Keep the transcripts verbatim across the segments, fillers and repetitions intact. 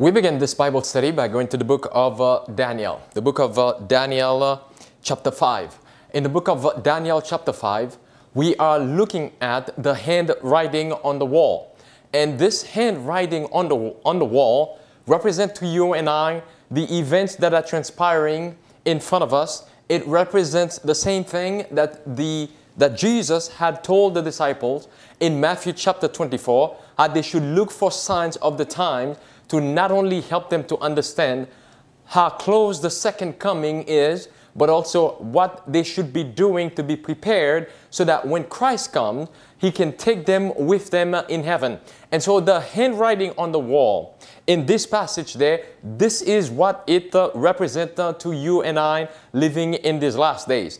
We begin this Bible study by going to the book of uh, Daniel, the book of uh, Daniel uh, chapter five. In the book of uh, Daniel chapter five, we are looking at the handwriting on the wall. And this handwriting on the, on the wall represents to you and I the events that are transpiring in front of us. It represents the same thing that, the, that Jesus had told the disciples in Matthew chapter twenty-four, how they should look for signs of the times to not only help them to understand how close the second coming is, but also what they should be doing to be prepared so that when Christ comes, He can take them with them in heaven. And so the handwriting on the wall, in this passage there, this is what it uh, represents uh, to you and I living in these last days.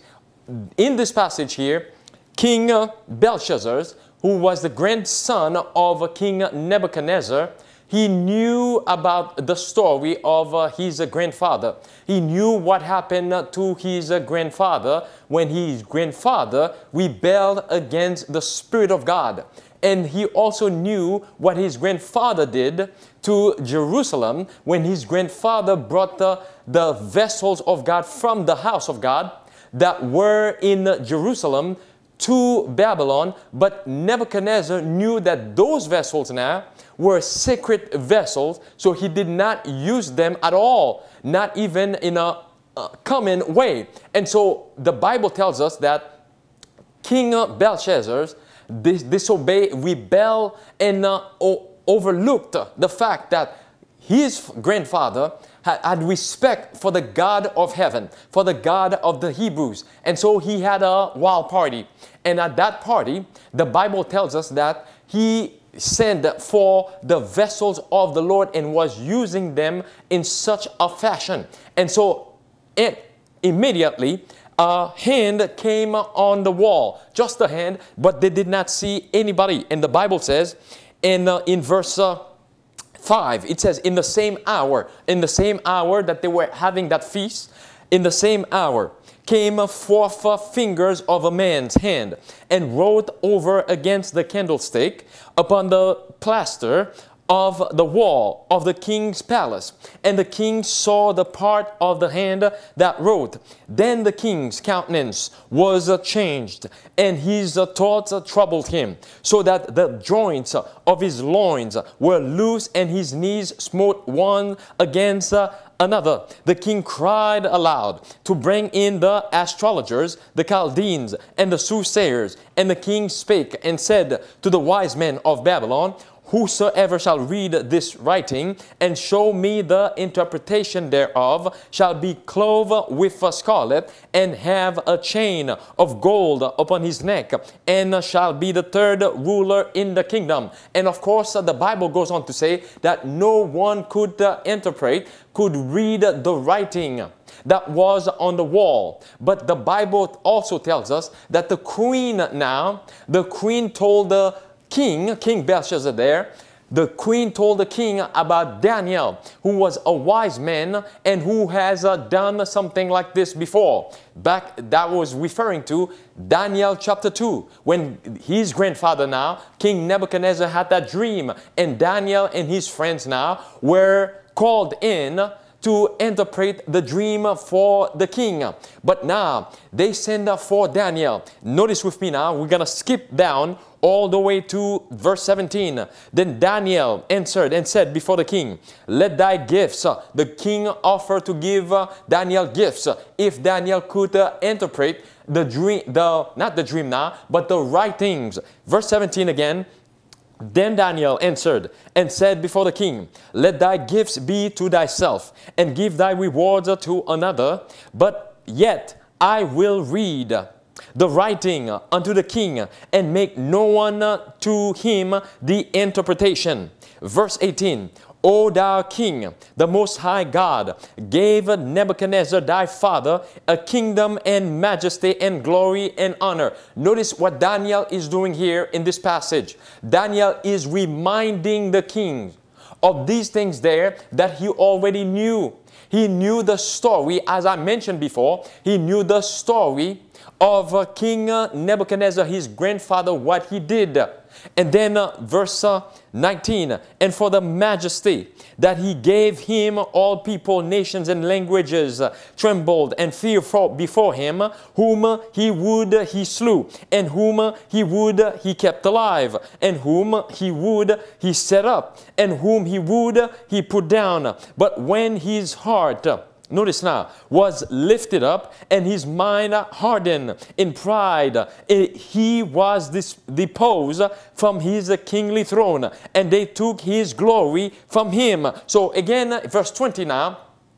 In this passage here, King uh, Belshazzar, who was the grandson of King Nebuchadnezzar, he knew about the story of uh, his uh, grandfather. He knew what happened uh, to his uh, grandfather when his grandfather rebelled against the Spirit of God. And he also knew what his grandfather did to Jerusalem when his grandfather brought uh, the vessels of God from the house of God that were in uh, Jerusalem to Babylon. But Nebuchadnezzar knew that those vessels now were sacred vessels, so he did not use them at all, not even in a, a common way. And so the Bible tells us that King Belshazzar dis disobeyed, rebelled, and uh, overlooked the fact that his grandfather had, had respect for the God of heaven, for the God of the Hebrews. And so he had a wild party. And at that party, the Bible tells us that he sent for the vessels of the Lord and was using them in such a fashion. And so it immediately a hand came on the wall, just a hand, but they did not see anybody. And the Bible says in, uh, in verse uh, five, it says, in the same hour, in the same hour that they were having that feast, in the same hour, came forth fingers of a man's hand and wrote over against the candlestick upon the plaster of the wall of the king's palace. And the king saw the part of the hand that wrote. Then the king's countenance was changed, and his thoughts troubled him, so that the joints of his loins were loose, and his knees smote one against another. The king cried aloud to bring in the astrologers, the Chaldeans, and the soothsayers. And the king spake and said to the wise men of Babylon, whosoever shall read this writing and show me the interpretation thereof shall be clothed with a scarlet and have a chain of gold upon his neck, and shall be the third ruler in the kingdom. And of course, uh, the Bible goes on to say that no one could uh, interpret, could read the writing that was on the wall. But the Bible also tells us that the queen now, the queen told the king, King Belshazzar there, the queen told the king about Daniel, who was a wise man and who has uh, done something like this before. Back, that was referring to Daniel chapter two, when his grandfather now, King Nebuchadnezzar, had that dream, and Daniel and his friends now were called in to interpret the dream for the king. But now they send for Daniel. Notice with me now, we're going to skip down all the way to verse seventeen. Then Daniel answered and said before the king, let thy gifts, uh, the king offered to give uh, Daniel gifts, uh, if Daniel could uh, interpret the dream, the, not the dream now, but the writings. Verse seventeen again. Then Daniel answered and said before the king, let thy gifts be to thyself, and give thy rewards to another, but yet I will read the writing unto the king, and make no one to him the interpretation. Verse eighteen. O thou king, the most high God gave Nebuchadnezzar thy father a kingdom and majesty and glory and honor. Notice what Daniel is doing here in this passage. Daniel is reminding the king of these things there that he already knew. He knew the story, as I mentioned before. He knew the story of uh, King uh, Nebuchadnezzar, his grandfather, what he did. And then uh, verse uh, nineteen, and for the majesty that he gave him, all people, nations, and languages uh, trembled and feared for, before him, whom uh, he would uh, he slew, and whom uh, he would uh, he kept alive, and whom uh, he would he set up, and whom he would uh, he put down. But when his heart uh, notice now, was lifted up, and his mind hardened in pride, he was dis deposed from his kingly throne, and they took his glory from him. So again, verse twenty now,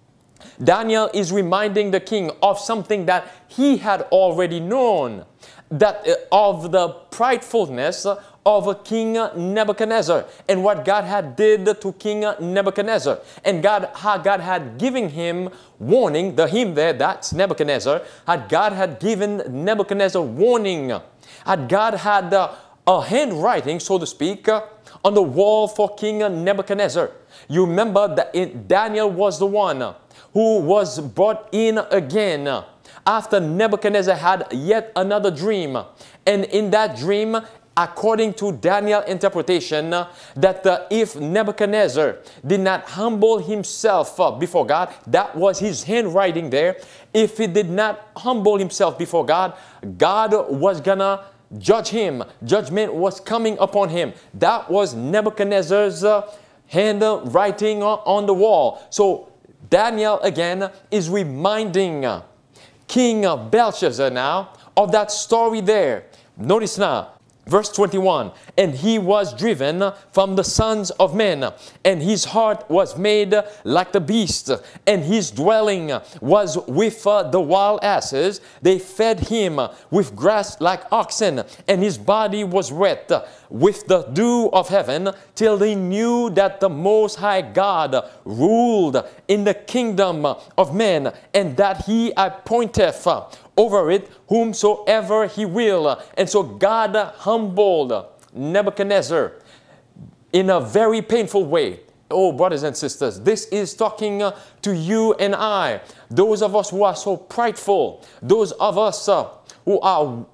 Daniel is reminding the king of something that he had already known, that uh, of the pridefulness of King Nebuchadnezzar, and what God had did to King Nebuchadnezzar. And God, how God had given him warning, the him there, that's Nebuchadnezzar, had God had given Nebuchadnezzar warning, had God had uh, a handwriting, so to speak, uh, on the wall for King Nebuchadnezzar. You remember that it, Daniel was the one who was brought in again after Nebuchadnezzar had yet another dream. And in that dream, according to Daniel's interpretation, uh, that uh, if Nebuchadnezzar did not humble himself uh, before God, that was his handwriting there. If he did not humble himself before God, God was gonna judge him. Judgment was coming upon him. That was Nebuchadnezzar's uh, handwriting uh, on the wall. So Daniel again is reminding uh, King Belshazzar now of that story there. Notice now, verse twenty-one, and he was driven from the sons of men, and his heart was made like the beast, and his dwelling was with uh, the wild asses. They fed him with grass like oxen, and his body was wet with the dew of heaven, till he knew that the Most High God ruled in the kingdom of men, and that he appointeth over it whomsoever he will. And so God humbled Nebuchadnezzar in a very painful way. Oh, brothers and sisters, this is talking uh, to you and I, those of us who are so prideful, those of us uh, who are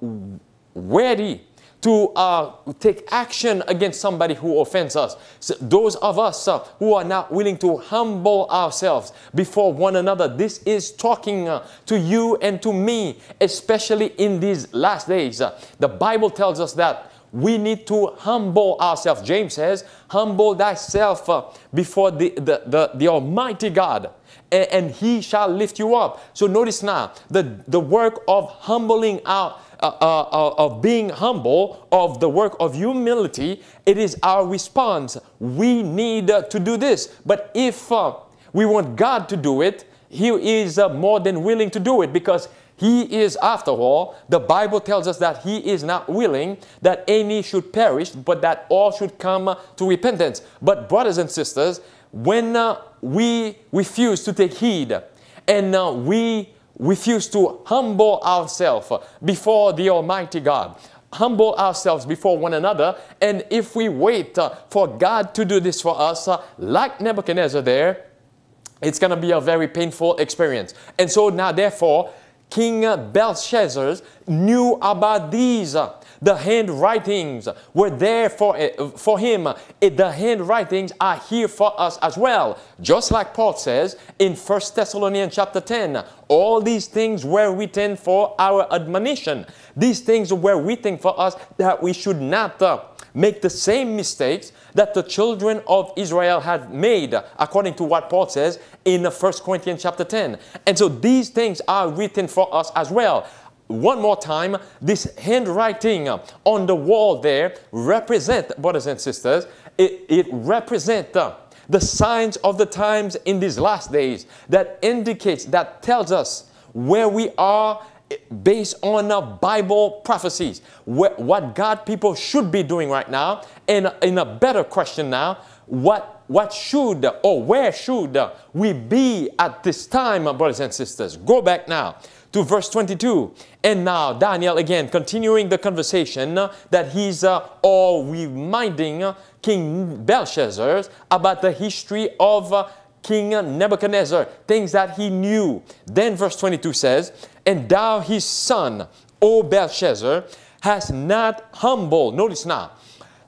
ready to uh, take action against somebody who offends us. So those of us uh, who are not willing to humble ourselves before one another. This is talking uh, to you and to me, especially in these last days. Uh, the Bible tells us that we need to humble ourselves. James says, humble thyself uh, before the, the, the, the Almighty God, and, and he shall lift you up. So notice now, the, the work of humbling our Uh, uh, of being humble, of the work of humility, it is our response. We need uh, to do this. But if uh, we want God to do it, he is uh, more than willing to do it, because he is, after all, the Bible tells us that he is not willing that any should perish, but that all should come uh, to repentance. But brothers and sisters, when uh, we refuse to take heed, and uh, we refuse to humble ourselves before the Almighty God, humble ourselves before one another, and if we wait uh, for God to do this for us, uh, like Nebuchadnezzar there, it's going to be a very painful experience. And so now, therefore, King Belshazzar knew about these. Uh, the handwritings were there for, uh, for him. Uh, the handwritings are here for us as well. Just like Paul says in First Thessalonians chapter ten, all these things were written for our admonition. These things were written for us that we should not uh, make the same mistakes that the children of Israel had made, according to what Paul says in First Corinthians chapter ten. And so these things are written for us as well. One more time, this handwriting on the wall there represent, brothers and sisters, it, it represents uh, the signs of the times in these last days, that indicates, that tells us where we are based on uh, Bible prophecies, wh what God people should be doing right now. And in a better question now, what, what should or where should we be at this time, brothers and sisters? Go back now to verse twenty-two. And now Daniel again continuing the conversation uh, that he's uh, all reminding uh, King Belshazzar about the history of uh, King Nebuchadnezzar, things that he knew. Then verse twenty-two says, and thou his son, O Belshazzar, has not humbled, notice now,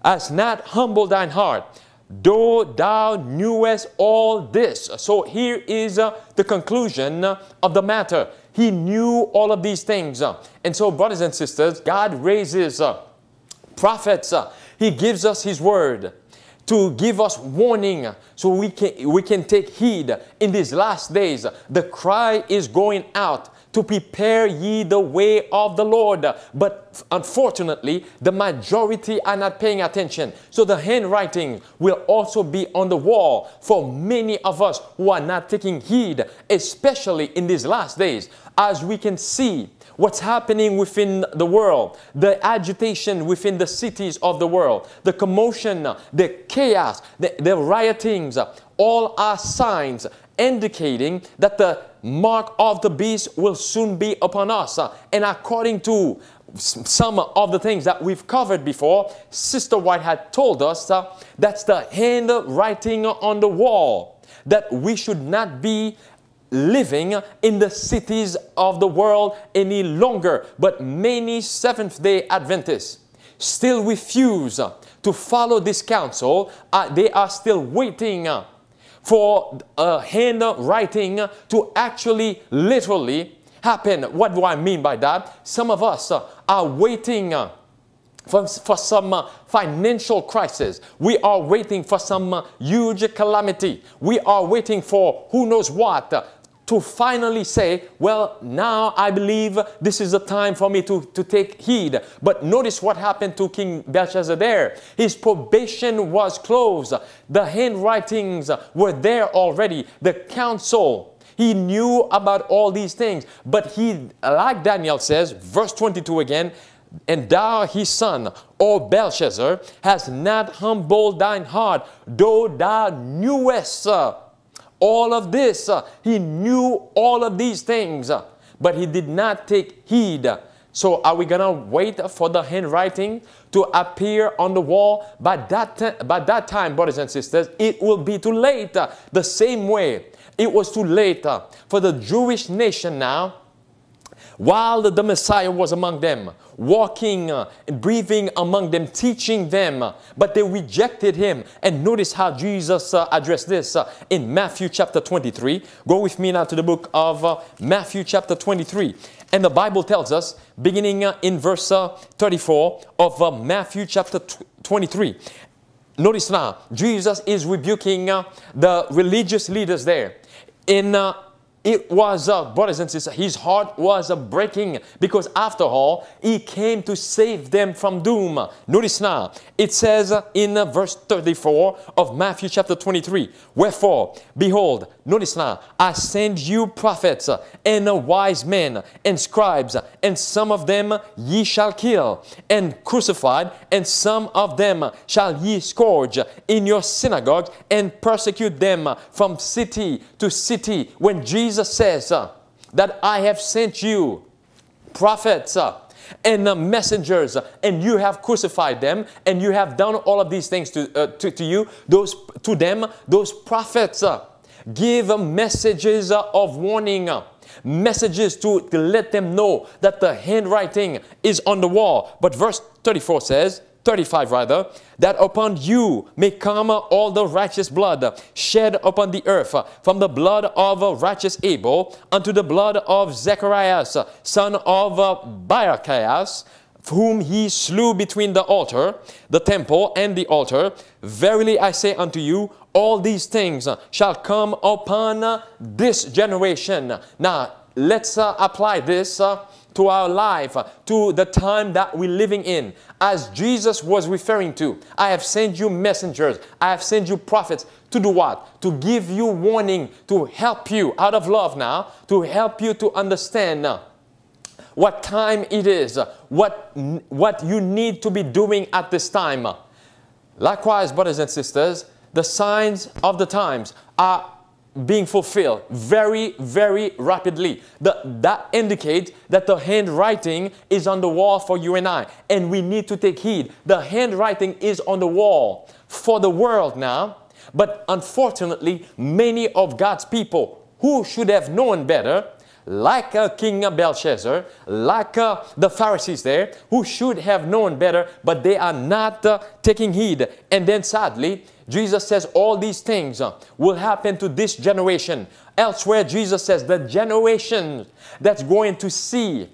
has not humbled thine heart, though thou knewest all this. So here is uh, the conclusion uh, of the matter. He knew all of these things. Uh, and so, brothers and sisters, God raises uh, prophets. Uh, he gives us His word to give us warning so we can, we can take heed in these last days. The cry is going out to prepare ye the way of the Lord. But unfortunately, the majority are not paying attention. So the handwriting will also be on the wall for many of us who are not taking heed, especially in these last days. As we can see what's happening within the world, the agitation within the cities of the world, the commotion, the chaos, the, the riotings, all are signs indicating that the mark of the beast will soon be upon us. And according to some of the things that we've covered before, Sister White had told us uh, that's the handwriting on the wall, that we should not be living in the cities of the world any longer. But many Seventh-day Adventists still refuse to follow this counsel. Uh, they are still waiting uh, for a handwriting to actually literally happen. What do I mean by that? Some of us uh, are waiting uh, for, for some uh, financial crisis. We are waiting for some uh, huge calamity. We are waiting for who knows what uh, to finally say, well, now I believe this is the time for me to, to take heed. But notice what happened to King Belshazzar there. His probation was closed. The handwritings were there already. The council, he knew about all these things. But he, like Daniel says, verse twenty-two again, and thou his son, O Belshazzar, has not humbled thine heart, though thou knewest uh, all of this. Uh, he knew all of these things, uh, but he did not take heed. So are we going to wait for the handwriting to appear on the wall? By that, by that time, brothers and sisters, it will be too late. Uh, the same way it was too late uh, for the Jewish nation now, while the Messiah was among them, walking, uh, breathing among them, teaching them, uh, but they rejected Him. And notice how Jesus uh, addressed this uh, in Matthew chapter twenty-three. Go with me now to the book of uh, Matthew chapter twenty-three. And the Bible tells us, beginning uh, in verse uh, thirty-four of uh, Matthew chapter twenty-three. Notice now, Jesus is rebuking uh, the religious leaders there. In uh, It was, uh, brothers and sisters, his heart was uh, breaking, because after all, he came to save them from doom. Notice now, it says uh, in uh, verse thirty-four of Matthew chapter twenty-three, wherefore, behold, notice now, I send you prophets uh, and uh, wise men and scribes, uh, and some of them ye shall kill and crucify, and some of them shall ye scourge in your synagogues and persecute them uh, from city to city. When Jesus Jesus says uh, that I have sent you prophets uh, and uh, messengers, uh, and you have crucified them, and you have done all of these things to, uh, to, to you, those, to them, those prophets uh, give uh, messages uh, of warning, uh, messages to, to let them know that the handwriting is on the wall. But verse thirty-four says, thirty-five rather, that upon you may come all the righteous blood shed upon the earth, from the blood of righteous Abel unto the blood of Zacharias, son of Barachias, whom he slew between the altar, the temple, and the altar. Verily I say unto you, all these things shall come upon this generation. Now, let's uh, apply this uh, to our life, uh, to the time that we're living in. As Jesus was referring to, I have sent you messengers, I have sent you prophets. To do what? To give you warning, to help you, out of love now, to help you to understand uh, what time it is, uh, what, what you need to be doing at this time. Likewise, brothers and sisters, the signs of the times are being fulfilled very, very rapidly. The, that indicates that the handwriting is on the wall for you and I. And we need to take heed. The handwriting is on the wall for the world now. But unfortunately, many of God's people who should have known better like uh, King Belshazzar, like uh, the Pharisees there, who should have known better, but they are not uh, taking heed. And then sadly, Jesus says all these things uh, will happen to this generation. Elsewhere, Jesus says the generation that's going to see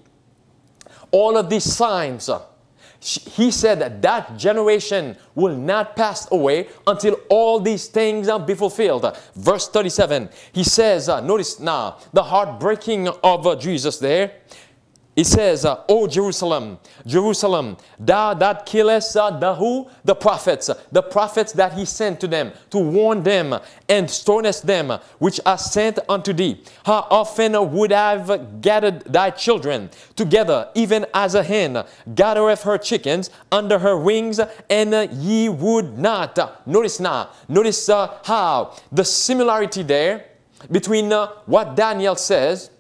all of these signs, uh, he said that that generation will not pass away until all these things are be fulfilled. Verse thirty-seven, he says, uh, notice now, the heartbreaking of uh, Jesus there. He says, uh, O Jerusalem, Jerusalem, thou that killest uh, the who? The prophets, the prophets that he sent to them, to warn them and stonest them, which are sent unto thee. How often would I have gathered thy children together, even as a hen gathereth her chickens under her wings, and uh, ye would not. Uh, notice now, notice uh, how the similarity there between uh, what Daniel says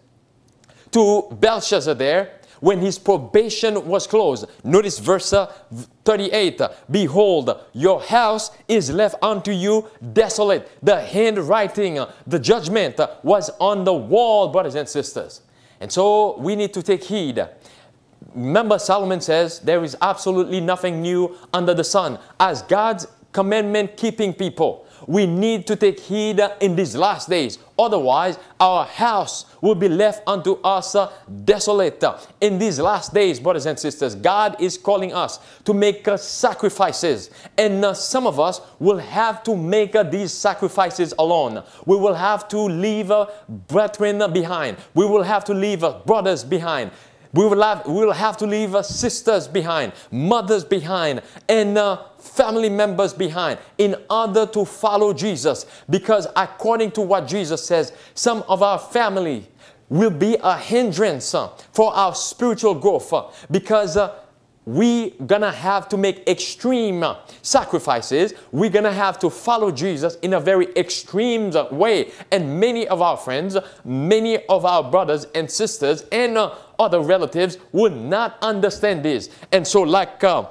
to Belshazzar there when his probation was closed. Notice verse uh, thirty-eight. Behold, your house is left unto you desolate. The handwriting, uh, the judgment uh, was on the wall, brothers and sisters. And so we need to take heed. Remember, Solomon says there is absolutely nothing new under the sun. As God's commandment keeping people, we need to take heed in these last days. Otherwise, our house will be left unto us uh, desolate. In these last days, brothers and sisters, God is calling us to make uh, sacrifices. And uh, some of us will have to make uh, these sacrifices alone. We will have to leave uh, brethren behind. We will have to leave uh, brothers behind. We will have, we will have to leave uh, sisters behind, mothers behind, and uh, family members behind in order to follow Jesus. Because according to what Jesus says, some of our family will be a hindrance uh, for our spiritual growth uh, because uh, we're going to have to make extreme uh, sacrifices. We're going to have to follow Jesus in a very extreme uh, way. And many of our friends, many of our brothers and sisters and uh, other relatives will not understand this. And so like uh,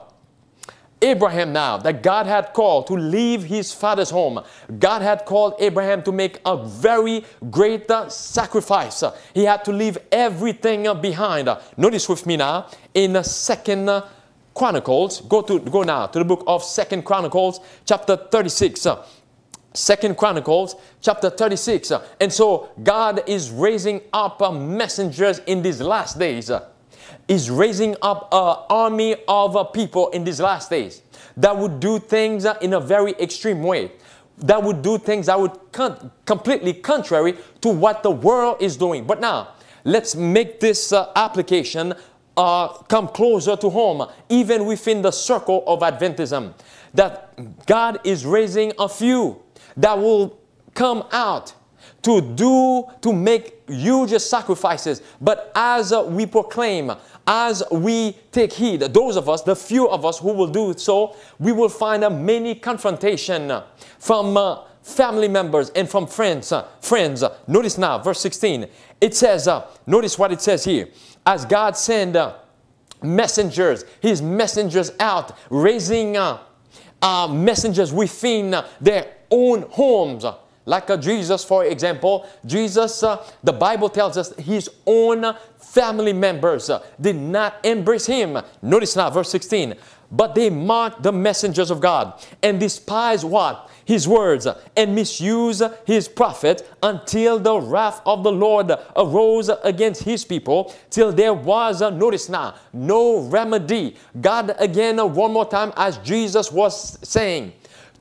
Abraham now, that God had called to leave his father's home. God had called Abraham to make a very great uh, sacrifice. Uh, he had to leave everything uh, behind. Uh, notice with me now in uh, Second uh, Chronicles. Go to go now to the book of Second Chronicles, chapter thirty-six. Uh, Second Chronicles, chapter thirty-six. Uh, and so God is raising up uh, messengers in these last days. Uh, is raising up an army of uh, people in these last days that would do things uh, in a very extreme way, that would do things that would con completely contrary to what the world is doing. But now, let's make this uh, application uh, come closer to home, even within the circle of Adventism, that God is raising a few that will come out to do, to make huge sacrifices. But as uh, we proclaim, as we take heed, those of us, the few of us who will do so, we will find uh, many confrontation uh, from uh, family members and from friends. Uh, friends, uh, notice now, verse sixteen. It says, uh, notice what it says here. As God sent uh, messengers, his messengers out, raising uh, uh, messengers within uh, their own homes. Uh, Like uh, Jesus, for example, Jesus, uh, the Bible tells us his own family members uh, did not embrace him. Notice now, verse sixteen. But they mocked the messengers of God and despised what? His words, and misused his prophet until the wrath of the Lord arose against his people, till there was, uh, notice now, no remedy. God again, uh, one more time, as Jesus was saying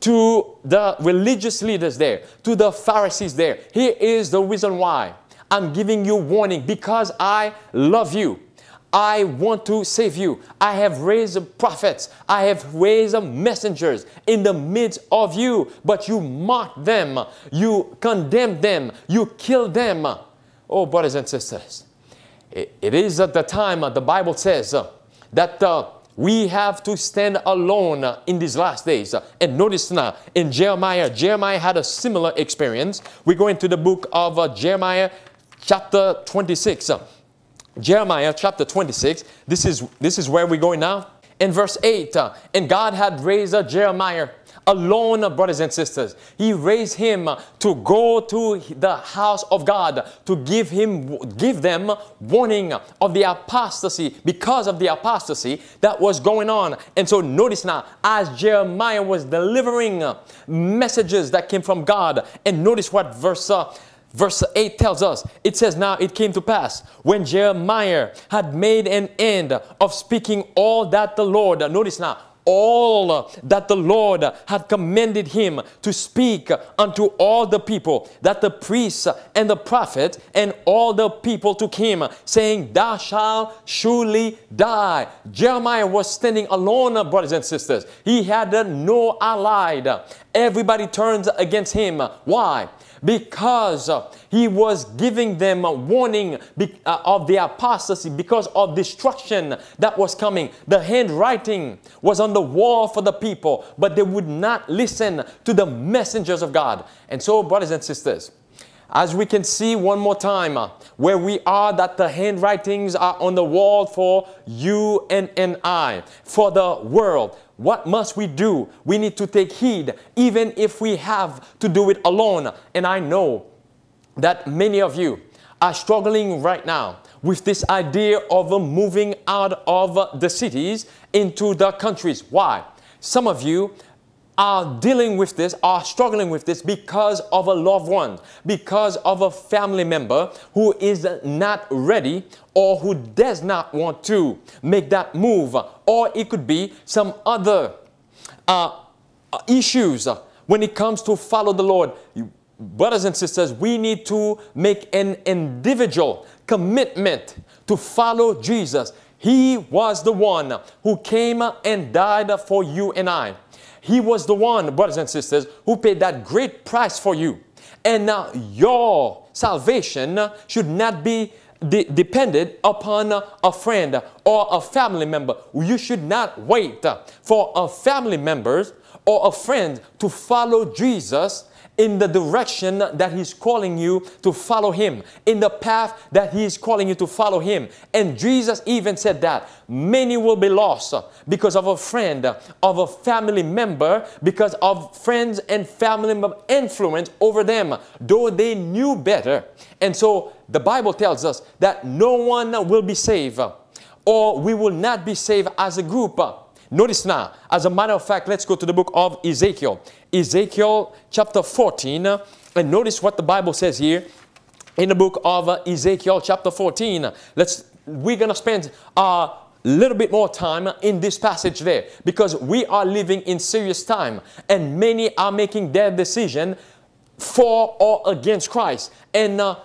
to the religious leaders there, to the Pharisees there, here is the reason why I'm giving you warning, because I love you. I want to save you. I have raised prophets. I have raised messengers in the midst of you, but you mock them. You condemn them. You kill them. Oh, brothers and sisters, it, it is at the time uh, the Bible says uh, that uh, we have to stand alone uh, in these last days. Uh, and notice now, in Jeremiah, Jeremiah had a similar experience. We go into the book of uh, Jeremiah chapter twenty-six. Uh, Jeremiah chapter twenty-six, this is, this is where we're going now. In verse eight, uh, and God had raised uh, Jeremiah alone, brothers and sisters. He raised him to go to the house of God, to give him, give them warning of the apostasy, because of the apostasy that was going on. And so notice now, as Jeremiah was delivering messages that came from God, and notice what verse uh, Verse eight tells us, it says, now it came to pass, when Jeremiah had made an end of speaking all that the Lord, notice now, all that the Lord had commanded him to speak unto all the people, that the priests and the prophets and all the people took him, saying, thou shalt surely die. Jeremiah was standing alone, brothers and sisters. He had no allied. Everybody turns against him. Why? Because uh, he was giving them a warning be, uh, of the apostasy, because of destruction that was coming. The handwriting was on the wall for the people, but they would not listen to the messengers of God. And so, brothers and sisters, as we can see one more time, uh, where we are, that the handwritings are on the wall for you and, and I, for the world. What must we do? We need to take heed, even if we have to do it alone. And I know that many of you are struggling right now with this idea of uh, moving out of uh, the cities into the countries. Why? Some of you are dealing with this, are struggling with this because of a loved one, because of a family member who is not ready, or who does not want to make that move. Or it could be some other uh, issues when it comes to follow the Lord. Brothers and sisters, we need to make an individual commitment to follow Jesus. He was the one who came and died for you and I. He was the one, brothers and sisters, who paid that great price for you. And now your salvation should not be de dependent upon a friend or a family member. You should not wait for a family member or a friend to follow Jesus in the direction that he's calling you to follow him, in the path that he's calling you to follow him. And Jesus even said that many will be lost because of a friend, of a family member, because of friends and family member influence over them, though they knew better. And so the Bible tells us that no one will be saved, or we will not be saved as a group. Notice now, as a matter of fact, let's go to the book of Ezekiel. Ezekiel chapter fourteen, and notice what the Bible says here in the book of uh, Ezekiel chapter fourteen. Let's, we're going to spend a little bit more time in this passage there, because we are living in serious time, and many are making their decision for or against Christ. And, uh,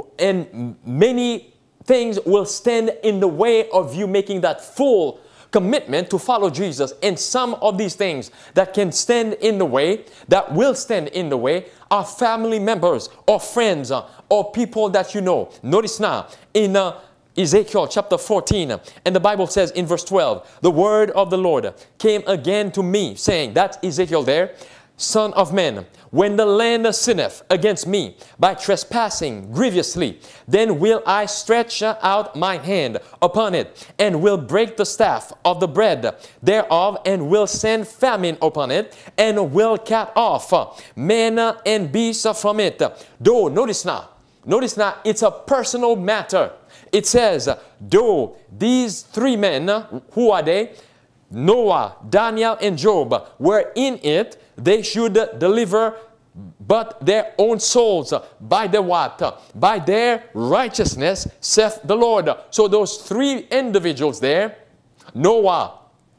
and many things will stand in the way of you making that full commitment to follow Jesus. And some of these things that can stand in the way, that will stand in the way, are family members or friends uh, or people that you know. Notice now in uh, Ezekiel chapter fourteen, and the Bible says in verse twelve, the word of the Lord came again to me, saying, that's Ezekiel there, Son of man, when the land sinneth against me by trespassing grievously, then will I stretch out my hand upon it, and will break the staff of the bread thereof, and will send famine upon it, and will cut off man and beast from it. Though, notice now, notice now, it's a personal matter. It says, though these three men, who are they? Noah, Daniel, and Job, were in it, they should deliver but their own souls by the what? By their righteousness, saith the Lord. So those three individuals there, Noah,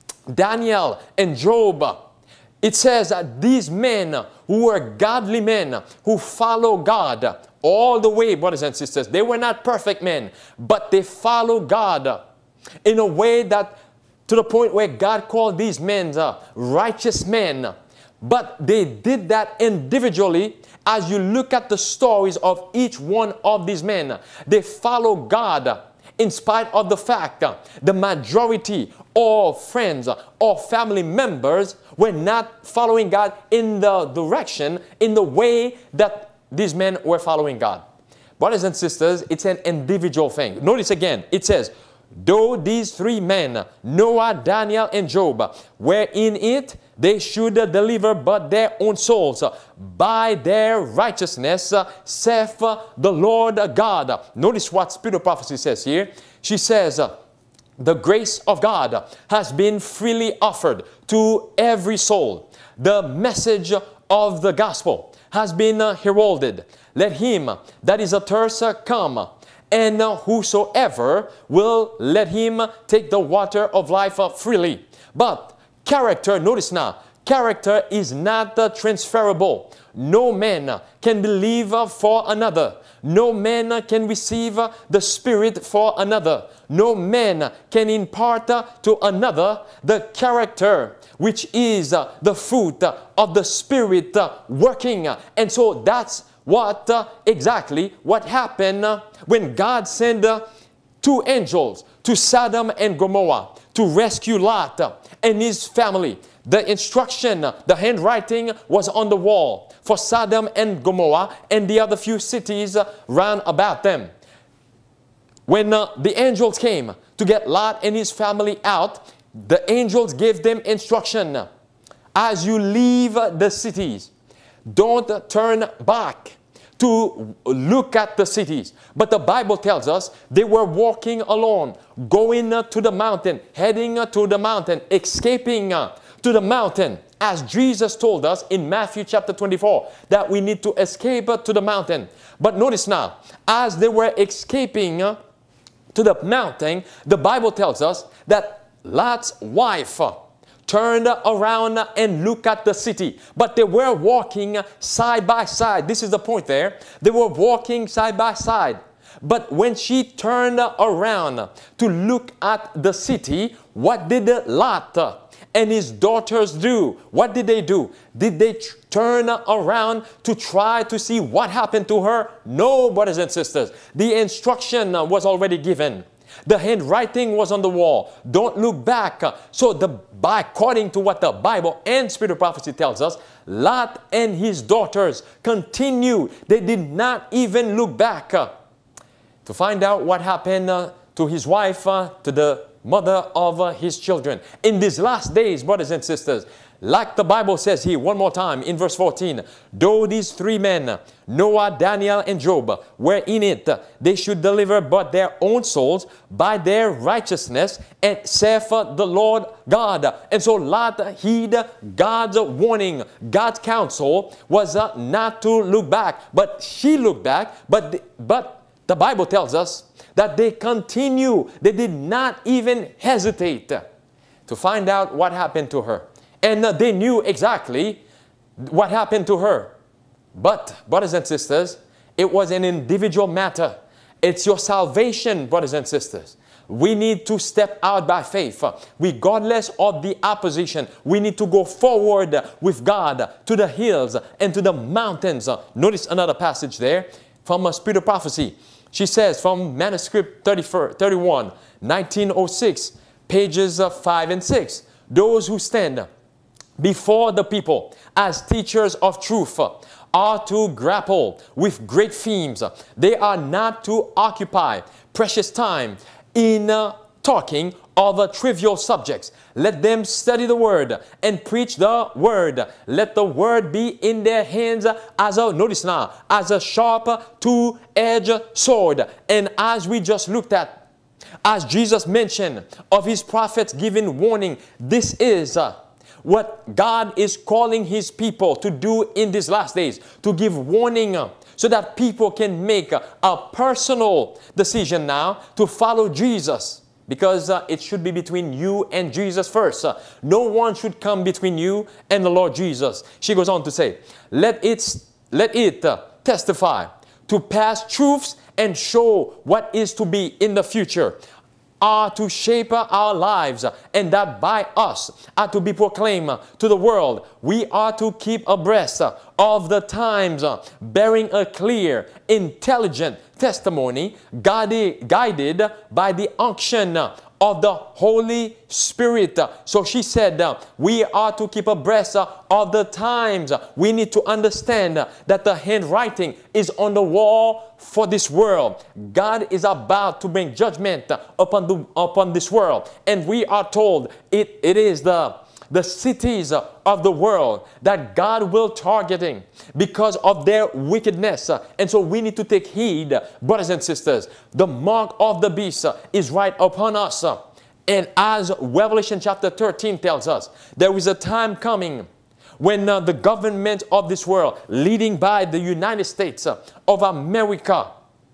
Daniel, and Job, it says that these men who were godly men, who follow God all the way, brothers and sisters, they were not perfect men, but they follow God in a way that, to the point where God called these men uh, righteous men. But they did that individually. As you look at the stories of each one of these men, they follow God in spite of the fact the majority or friends or family members were not following God in the direction, in the way that these men were following God. Brothers and sisters, it's an individual thing. Notice again, it says, though these three men, Noah, Daniel, and Job, were in it, they should deliver but their own souls by their righteousness, saith the Lord God. Notice what Spirit of Prophecy says here. She says, the grace of God has been freely offered to every soul. The message of the gospel has been heralded. Let him that is athirst come, and whosoever will, let him take the water of life freely. But character, notice now, character is not transferable. No man can believe for another. No man can receive the Spirit for another. No man can impart to another the character which is the fruit of the Spirit working. And so that's what exactly what happened when God sent two angels to Sodom and Gomorrah to rescue Lot and his family. The instruction, the handwriting was on the wall for Sodom and Gomorrah and the other few cities round about them. When uh, the angels came to get Lot and his family out, the angels gave them instruction. As you leave the cities, don't turn back to look at the cities. But the Bible tells us they were walking alone, going to the mountain, heading to the mountain, escaping to the mountain. As Jesus told us in Matthew chapter twenty-four, that we need to escape to the mountain. But notice now, as they were escaping to the mountain, the Bible tells us that Lot's wife turned around and looked at the city. But they were walking side by side. This is the point there. They were walking side by side. But when she turned around to look at the city, what did Lot and his daughters do? What did they do? Did they turn around to try to see what happened to her? No, brothers and sisters. The instruction was already given. The handwriting was on the wall. Don't look back. So the, by, according to what the Bible and Spirit of Prophecy tells us, Lot and his daughters continued. They did not even look back to find out what happened uh, to his wife, uh, to the mother of uh, his children. In these last days, brothers and sisters, like the Bible says here, one more time in verse fourteen, though these three men, Noah, Daniel, and Job, were in it, they should deliver but their own souls by their righteousness, and saith the Lord God. And so Lot heed God's warning. God's counsel was uh, not to look back, but she looked back, but the, but the Bible tells us that they continue. They did not even hesitate to find out what happened to her. And uh, they knew exactly what happened to her. But, brothers and sisters, it was an individual matter. It's your salvation, brothers and sisters. We need to step out by faith. Regardless of the opposition, we need to go forward with God to the hills and to the mountains. Notice another passage there from a Spirit of Prophecy. She says from manuscript thirty-one, nineteen oh six, pages five and six, those who stand before the people as teachers of truth are to grapple with great themes. They are not to occupy precious time in uh, talking of uh, trivial subjects. Let them study the word and preach the word. Let the word be in their hands as a, notice now, as a sharp two-edged sword. And as we just looked at, as Jesus mentioned of his prophets giving warning, this is uh, what God is calling his people to do in these last days, to give warning uh, so that people can make uh, a personal decision now to follow Jesus. Because uh, it should be between you and Jesus first. Uh, no one should come between you and the Lord Jesus. She goes on to say, let it, let it uh, testify to past truths and show what is to be in the future, are to shape our lives, and that by us are to be proclaimed to the world. We are to keep abreast of the times, bearing a clear, intelligent testimony, guided, guided by the unction of the Holy Spirit. So she said, uh, we are to keep abreast uh, of the times. We need to understand uh, that the handwriting is on the wall for this world. God is about to bring judgment uh, upon, the, upon this world. And we are told it, it is the the cities of the world that God will targeting because of their wickedness. And so we need to take heed, brothers and sisters. The mark of the beast is right upon us. And as Revelation chapter thirteen tells us, there is a time coming when uh, the government of this world, leading by the United States uh, of America,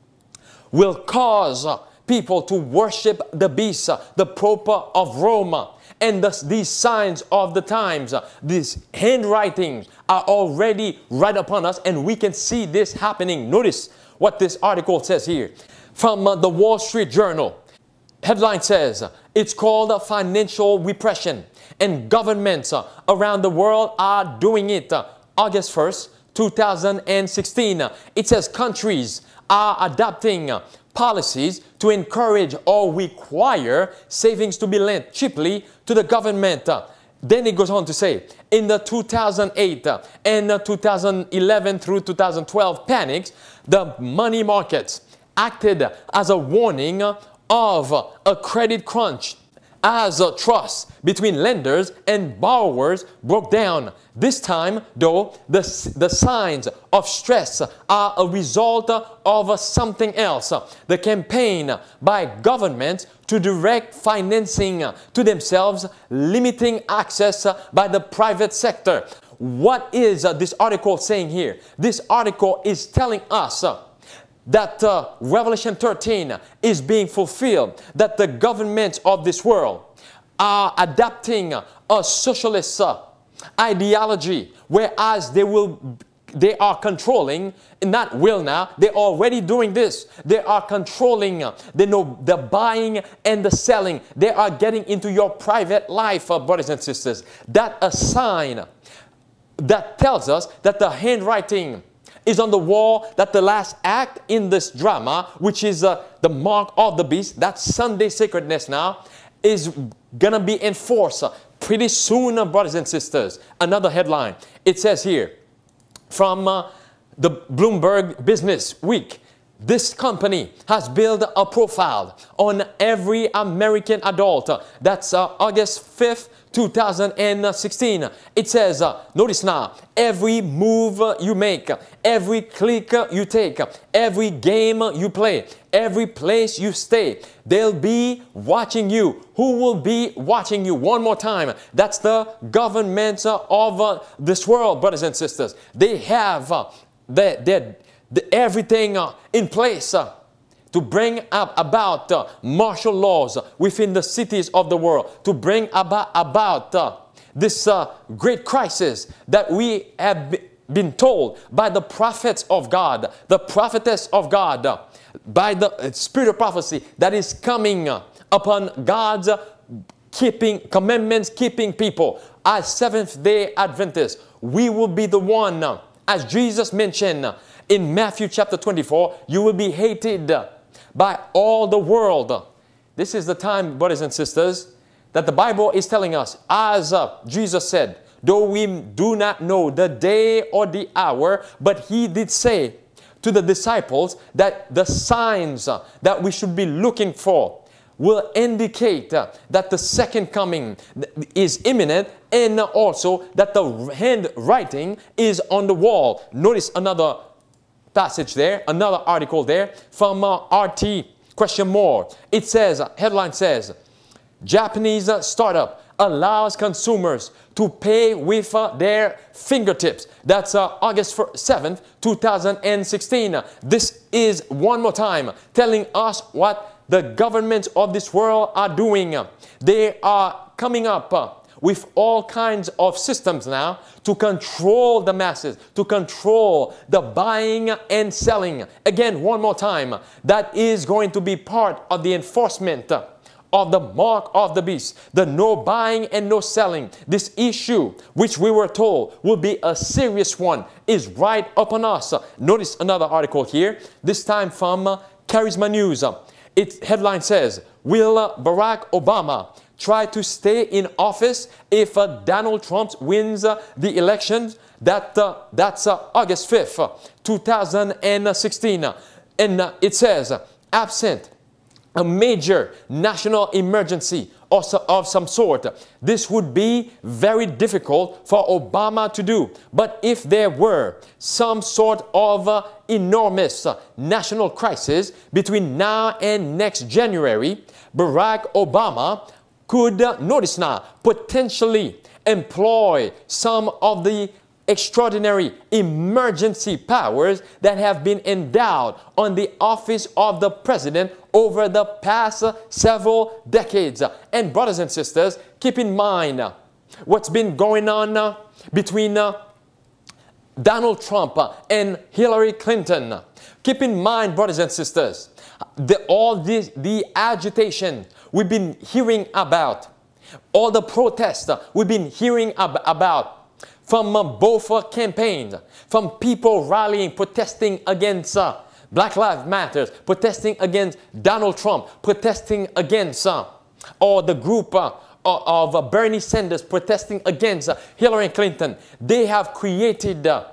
will cause uh, people to worship the beast, uh, the Pope of Rome. And thus these signs of the times, uh, these handwritings are already right upon us, and we can see this happening. Notice what this article says here from uh, the Wall Street Journal. Headline says, it's called financial repression, and governments uh, around the world are doing it. Uh, August first, two thousand sixteen. Uh, it says countries are adopting uh, policies to encourage or require savings to be lent cheaply to the government. Uh, then it goes on to say, in the two thousand eight uh, and uh, two thousand eleven through two thousand twelve panics, the money markets acted as a warning uh, of uh, a credit crunch, as a trust between lenders and borrowers broke down. This time, though, the, the signs of stress are a result of something else. The campaign by governments to direct financing to themselves, limiting access by the private sector. What is this article saying here? This article is telling us that uh, Revelation thirteen is being fulfilled, that the governments of this world are adapting a socialist uh, ideology, whereas they will, they are controlling, not will now, they're already doing this. They are controlling uh, they know the buying and the selling. They are getting into your private life, uh, brothers and sisters. That a sign that tells us that the handwriting is on the wall, that the last act in this drama, which is uh, the mark of the beast, that Sunday sacredness now, is gonna be enforced uh, pretty soon, uh, brothers and sisters. Another headline, it says here, from uh, the Bloomberg Business Week, this company has built a profile on every American adult. Uh, that's uh, August fifth, two thousand sixteen. It says, uh, notice now, every move uh, you make, every click uh, you take, every game uh, you play, every place you stay, they'll be watching you. Who will be watching you? One more time. That's the governments uh, of uh, this world, brothers and sisters. They have uh, the, the, the, everything uh, in place uh, to bring up about uh, martial laws within the cities of the world, to bring about, about uh, this uh, great crisis that we have been told by the prophets of God, the prophetess of God, uh, by the spirit of prophecy that is coming uh, upon God's uh, keeping commandments, keeping people. As Seventh-day Adventists, we will be the one, uh, as Jesus mentioned uh, in Matthew chapter twenty-four, you will be hated uh, by all the world. This is the time, brothers and sisters, that the Bible is telling us, as uh, Jesus said, though we do not know the day or the hour, but he did say to the disciples that the signs uh, that we should be looking for will indicate uh, that the second coming is imminent, and also that the handwriting is on the wall. Notice another passage there, another article there from uh, R T question more. It says, headline says, Japanese uh, startup allows consumers to pay with uh, their fingertips. That's uh, August seventh, two thousand sixteen. This is one more time telling us what the governments of this world are doing. They are coming up uh, with all kinds of systems now to control the masses, to control the buying and selling. Again, one more time, that is going to be part of the enforcement of the mark of the beast, the no buying and no selling. This issue, which we were told will be a serious one, is right upon us. Notice another article here, this time from uh, Charisma News. Its headline says, will uh, Barack Obama try to stay in office if uh, Donald Trump wins uh, the elections? That, uh, that's uh, August fifth, two thousand sixteen. And uh, it says, absent a major national emergency or so, of some sort. This would be very difficult for Obama to do. But if there were some sort of uh, enormous uh, national crisis between now and next January, Barack Obama could, uh, notice now, potentially employ some of the extraordinary emergency powers that have been endowed on the office of the president over the past uh, several decades. And brothers and sisters, keep in mind uh, what's been going on uh, between uh, Donald Trump uh, and Hillary Clinton. Keep in mind, brothers and sisters, the, all this, the agitation we've been hearing about, all the protests uh, we've been hearing ab about, from uh, both uh, campaigns, from people rallying, protesting against uh, Black Lives Matter, protesting against Donald Trump, protesting against, uh, or the group uh, of uh, Bernie Sanders, protesting against uh, Hillary Clinton. They have created uh,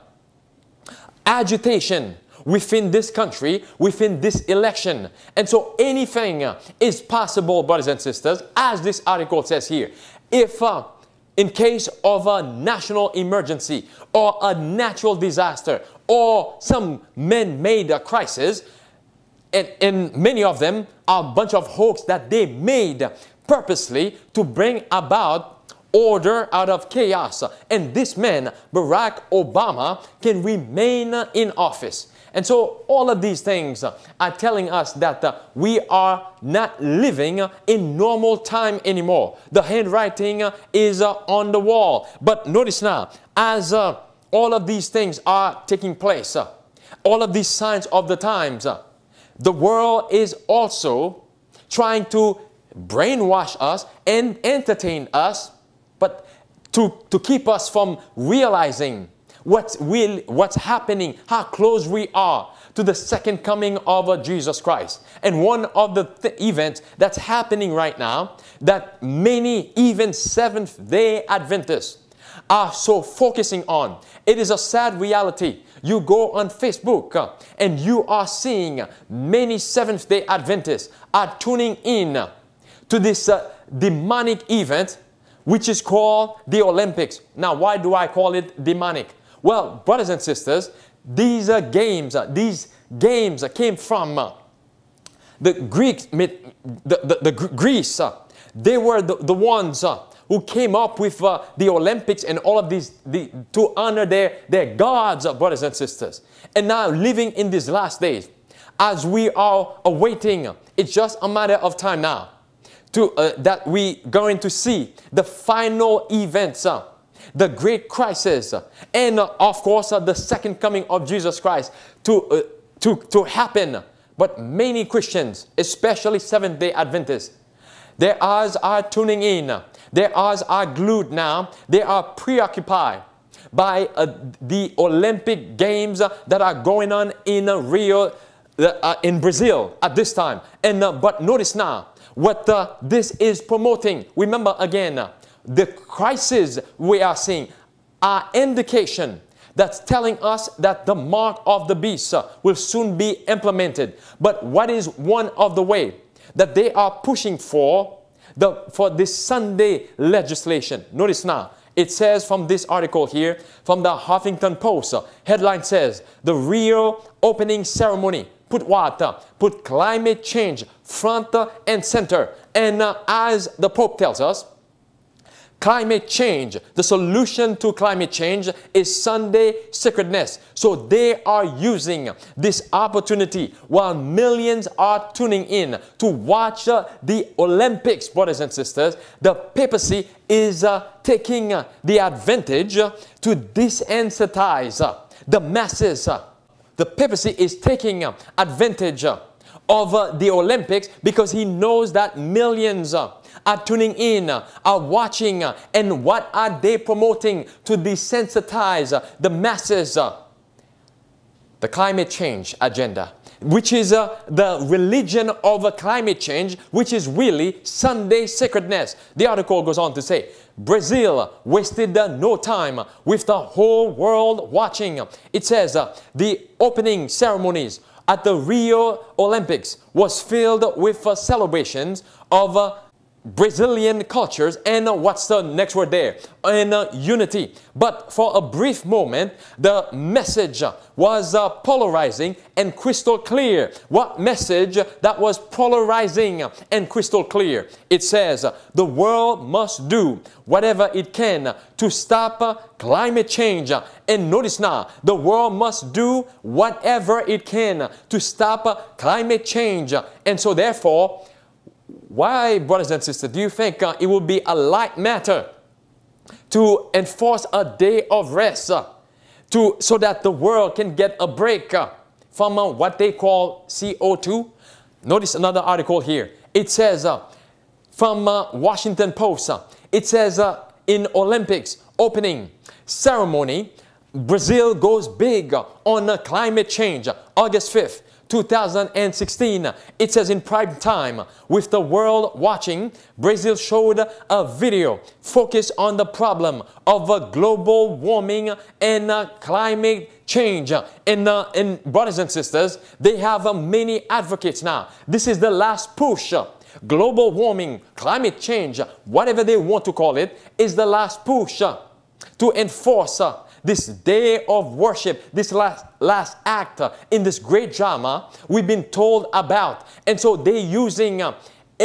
agitation within this country, within this election. And so anything uh, is possible, brothers and sisters, as this article says here. If uh, in case of a national emergency or a natural disaster or some man-made crisis, and, and many of them are a bunch of hoax that they made purposely to bring about order out of chaos. And this man, Barack Obama, can remain in office. And so all of these things are telling us that uh, we are not living in normal time anymore. The handwriting uh, is uh, on the wall. But notice now, as uh, all of these things are taking place, uh, all of these signs of the times, uh, the world is also trying to brainwash us and entertain us, but to, to keep us from realizing What's, will, what's happening, how close we are to the second coming of uh, Jesus Christ. And one of the th events that's happening right now that many, even Seventh-day Adventists, are so focusing on. It is a sad reality. You go on Facebook uh, and you are seeing many Seventh-day Adventists are tuning in to this uh, demonic event, which is called the Olympics. Now, why do I call it demonic? Well, brothers and sisters, these uh, games, uh, these games uh, came from uh, the Greeks, the, the, the Greece. Uh, they were the, the ones uh, who came up with uh, the Olympics and all of these the, to honor their, their gods, uh, brothers and sisters. And now living in these last days, as we are awaiting, uh, it's just a matter of time now to, uh, that we going to see the final events, uh, the great crisis, and uh, of course uh, the second coming of Jesus Christ to, uh, to, to happen. But many Christians, especially Seventh-day Adventists, their eyes are tuning in. Their eyes are glued now. They are preoccupied by uh, the Olympic Games uh, that are going on in uh, Rio, uh, in Brazil at this time. And uh, but notice now what uh, this is promoting. Remember again, uh, the crisis we are seeing are indication that's telling us that the mark of the beast uh, will soon be implemented. But what is one of the way that they are pushing for the for this Sunday legislation? Notice now, it says from this article here, from the Huffington Post, uh, headline says, the Rio opening ceremony put what? Uh, put climate change front uh, and center. And uh, as the Pope tells us, climate change, the solution to climate change is Sunday sacredness. So they are using this opportunity while millions are tuning in to watch uh, the Olympics, brothers and sisters. The papacy is uh, taking uh, the advantage uh, to desensitize uh, the masses. Uh, the papacy is taking uh, advantage uh, of uh, the Olympics because he knows that millions uh, are tuning in, uh, are watching, uh, and what are they promoting to desensitize uh, the masses? Uh, the climate change agenda, which is uh, the religion of uh, climate change, which is really Sunday sacredness. The article goes on to say, Brazil wasted uh, no time with the whole world watching. It says uh, the opening ceremonies at the Rio Olympics was filled with uh, celebrations of uh, Brazilian cultures, and uh, what's the next word there? And uh, unity. But for a brief moment, the message was uh, polarizing and crystal clear. What message that was polarizing and crystal clear? It says, the world must do whatever it can to stop uh, climate change. And notice now, the world must do whatever it can to stop uh, climate change. And so therefore, why, brothers and sisters, do you think uh, it would be a light matter to enforce a day of rest uh, to, so that the world can get a break uh, from uh, what they call C O two? Notice another article here. It says uh, from uh, Washington Post, uh, it says uh, in Olympics opening ceremony, Brazil goes big uh, on uh, climate change. August fifth. two thousand sixteen, it says in prime time, with the world watching, Brazil showed a video focused on the problem of uh, global warming and uh, climate change. And, uh, and brothers and sisters, they have uh, many advocates now. This is the last push. Global warming, climate change, whatever they want to call it, is the last push uh, to enforce uh, this day of worship, this last, last act uh, in this great drama we've been told about. And so they're using uh,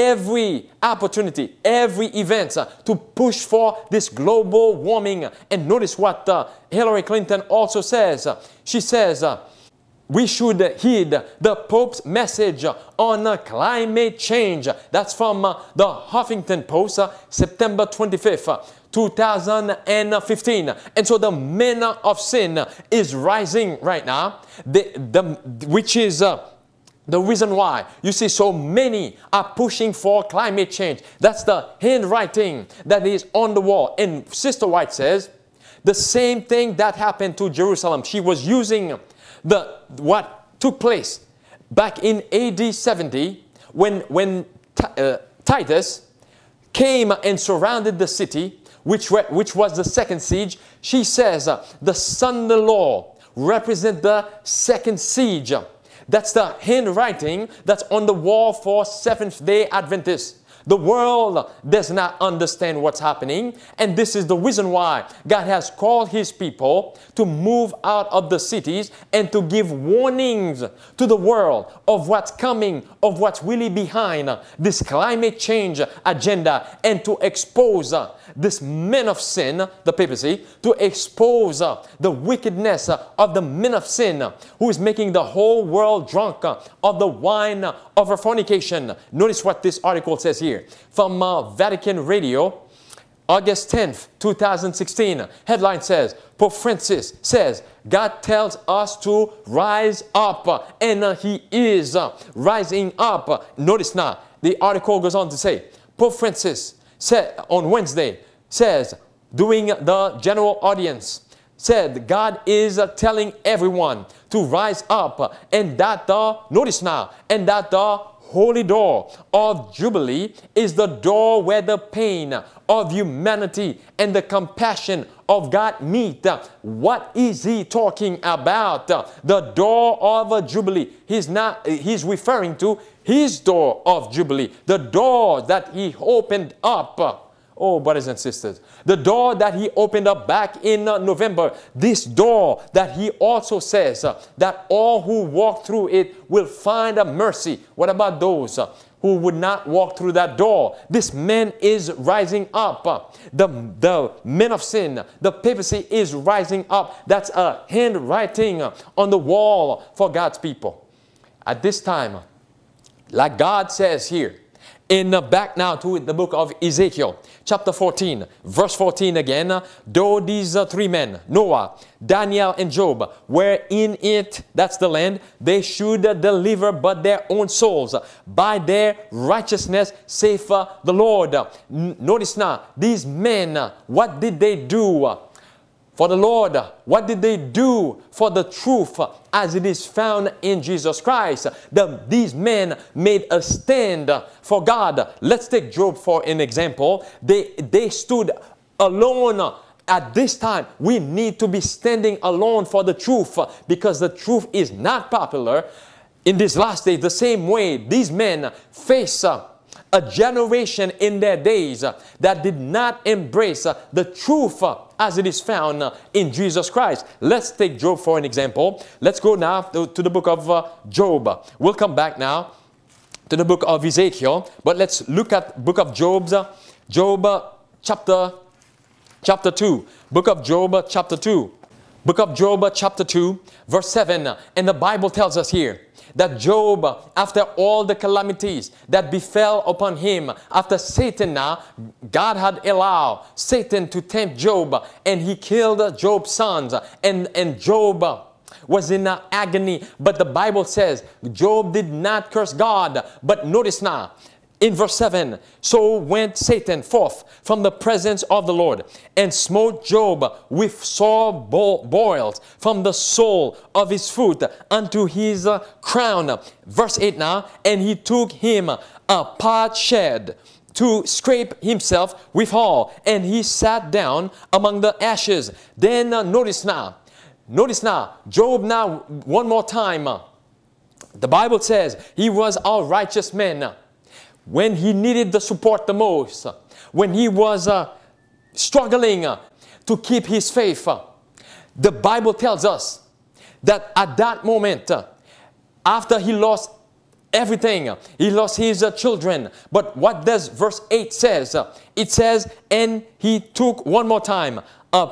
every opportunity, every event uh, to push for this global warming. And notice what uh, Hillary Clinton also says. Uh, she says, uh, we should heed the Pope's message on uh, climate change. That's from uh, the Huffington Post, uh, September twenty-fifth. Uh, two thousand fifteen. And so the men of sin is rising right now, the, the, which is uh, the reason why you see so many are pushing for climate change. That's the handwriting that is on the wall. And Sister White says the same thing that happened to Jerusalem. She was using the what took place back in A D seventy when, when uh, Titus came and surrounded the city, Which, which was the second siege. She says uh, the Sunday law represents the second siege. That's the handwriting that's on the wall for Seventh-day Adventists. The world does not understand what's happening, and this is the reason why God has called His people to move out of the cities and to give warnings to the world of what's coming, of what's really behind this climate change agenda, and to expose this men of sin, the papacy, to expose the wickedness of the men of sin who is making the whole world drunk of the wine of her fornication. Notice what this article says here from uh, Vatican Radio, August tenth, two thousand sixteen. Headline says, Pope Francis says, God tells us to rise up, and uh, He is uh, rising up. Notice now, the article goes on to say, Pope Francis said on Wednesday, says, during the general audience, said God is uh, telling everyone to rise up, and that the, notice now, and that the holy door of Jubilee is the door where the pain of humanity and the compassion of God meet. What is he talking about? The door of Jubilee. He's not, he's referring to his door of Jubilee, the door that he opened up. Oh, brothers and sisters, the door that he opened up back in uh, November, this door that he also says uh, that all who walk through it will find a mercy. What about those uh, who would not walk through that door? This man is rising up. Uh, the, the men of sin, the papacy is rising up. That's a handwriting uh, on the wall for God's people. At this time, like God says here, in uh, back now to the book of Ezekiel, chapter fourteen, verse fourteen again. Uh, though these uh, three men, Noah, Daniel, and Job, were in it, that's the land, they should uh, deliver but their own souls uh, by their righteousness, saith uh, the Lord. Uh, notice now, these men, uh, what did they do? Uh, For the Lord, what did they do for the truth as it is found in Jesus Christ? The, these men made a stand for God. Let's take Job for an example. They, they stood alone. At this time, we need to be standing alone for the truth because the truth is not popular. In this last day, the same way these men face a generation in their days uh, that did not embrace uh, the truth uh, as it is found uh, in Jesus Christ. Let's take Job for an example. Let's go now to, to the book of uh, Job. We'll come back now to the book of Ezekiel, but let's look at book of Job's, uh, Job uh, chapter, chapter two. Book of Job uh, chapter two. Book of Job uh, chapter two, verse seven. Uh, and the Bible tells us here that Job, uh, after all the calamities that befell upon him, after Satan now, God had allowed Satan to tempt Job, uh, and he killed uh, Job's sons, uh, and, and Job uh, was in uh, agony. But the Bible says Job did not curse God. But notice now, in verse seven, so went Satan forth from the presence of the Lord, and smote Job with sore bo boils from the sole of his foot unto his uh, crown. Verse eight now, and he took him a potsherd to scrape himself withal, and he sat down among the ashes. Then uh, notice now, notice now, Job now, one more time, uh, the Bible says he was a righteous man. When he needed the support the most, when he was uh, struggling uh, to keep his faith, uh, the Bible tells us that at that moment, uh, after he lost everything, uh, he lost his uh, children. But what does verse eight says? Uh, it says, and he took one more time a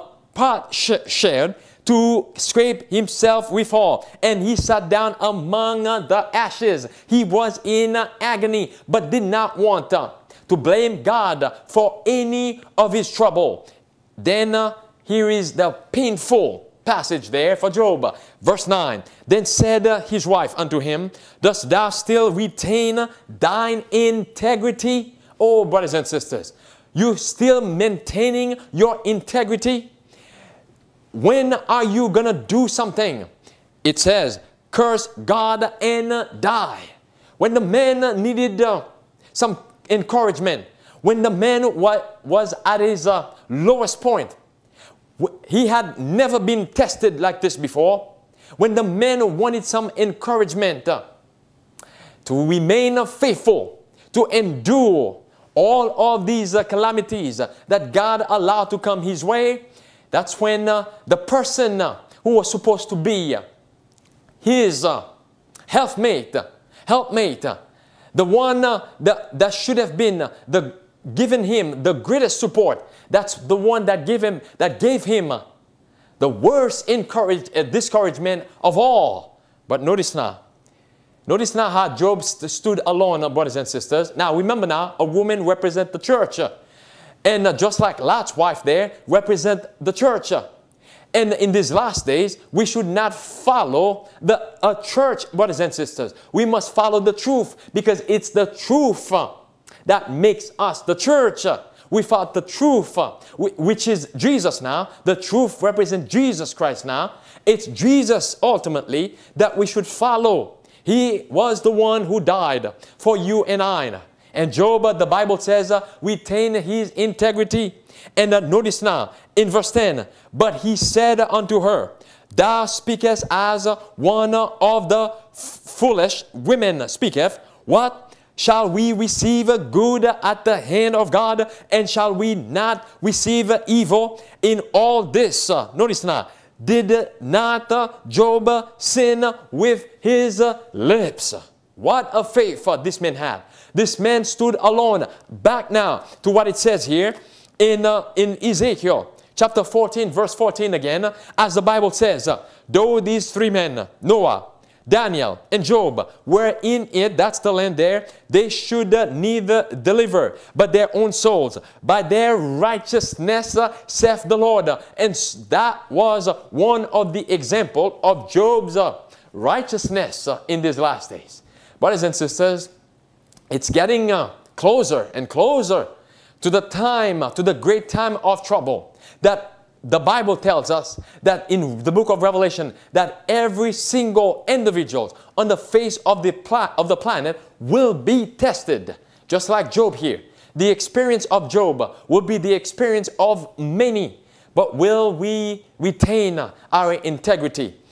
potsherd to scrape himself withal, and he sat down among uh, the ashes. He was in uh, agony, but did not want uh, to blame God for any of his trouble. Then uh, here is the painful passage there for Job. Verse nine, then said uh, his wife unto him, dost thou still retain thine integrity? Oh, brothers and sisters, you still maintaining your integrity? When are you going to do something? It says, curse God and die. When the man needed uh, some encouragement, when the man wa was at his uh, lowest point, he had never been tested like this before. When the man wanted some encouragement uh, to remain faithful, to endure all of these uh, calamities uh, that God allowed to come his way, that's when uh, the person uh, who was supposed to be uh, his uh, helpmate, uh, helpmate, uh, the one uh, that, that should have been uh, the given him the greatest support, that's the one that gave him that gave him uh, the worst encourage, uh, discouragement of all. But notice now, notice now how Job st stood alone, uh, brothers and sisters. Now remember now, a woman represents the church. Uh, And uh, just like Lot's wife there, represent the church. And in these last days, we should not follow the uh, church, brothers and sisters. We must follow the truth, because it's the truth uh, that makes us the church. We follow the truth, uh, which is Jesus now. The truth represents Jesus Christ now. It's Jesus ultimately that we should follow. He was the one who died for you and I. And Job, uh, the Bible says, uh, retain his integrity. And uh, notice now, in verse ten, but he said unto her, thou speakest as uh, one of the foolish women speaketh. What? Shall we receive good at the hand of God, and shall we not receive evil in all this? Uh, notice now, did not uh, Job sin with his uh, lips? What a faith uh, this man had. This man stood alone. Back now to what it says here in, uh, in Ezekiel chapter fourteen, verse fourteen again. As the Bible says, uh, though these three men, Noah, Daniel, and Job, were in it, that's the land there, they should uh, neither deliver but their own souls by their righteousness, uh, saith the Lord. And that was uh, one of the example of Job's uh, righteousness uh, in these last days. Brothers and sisters, it's getting uh, closer and closer to the time, uh, to the great time of trouble, that the Bible tells us that in the book of Revelation, that every single individual on the face of the, pla of the planet will be tested. Just like Job here. The experience of Job will be the experience of many. But will we retain our integrity?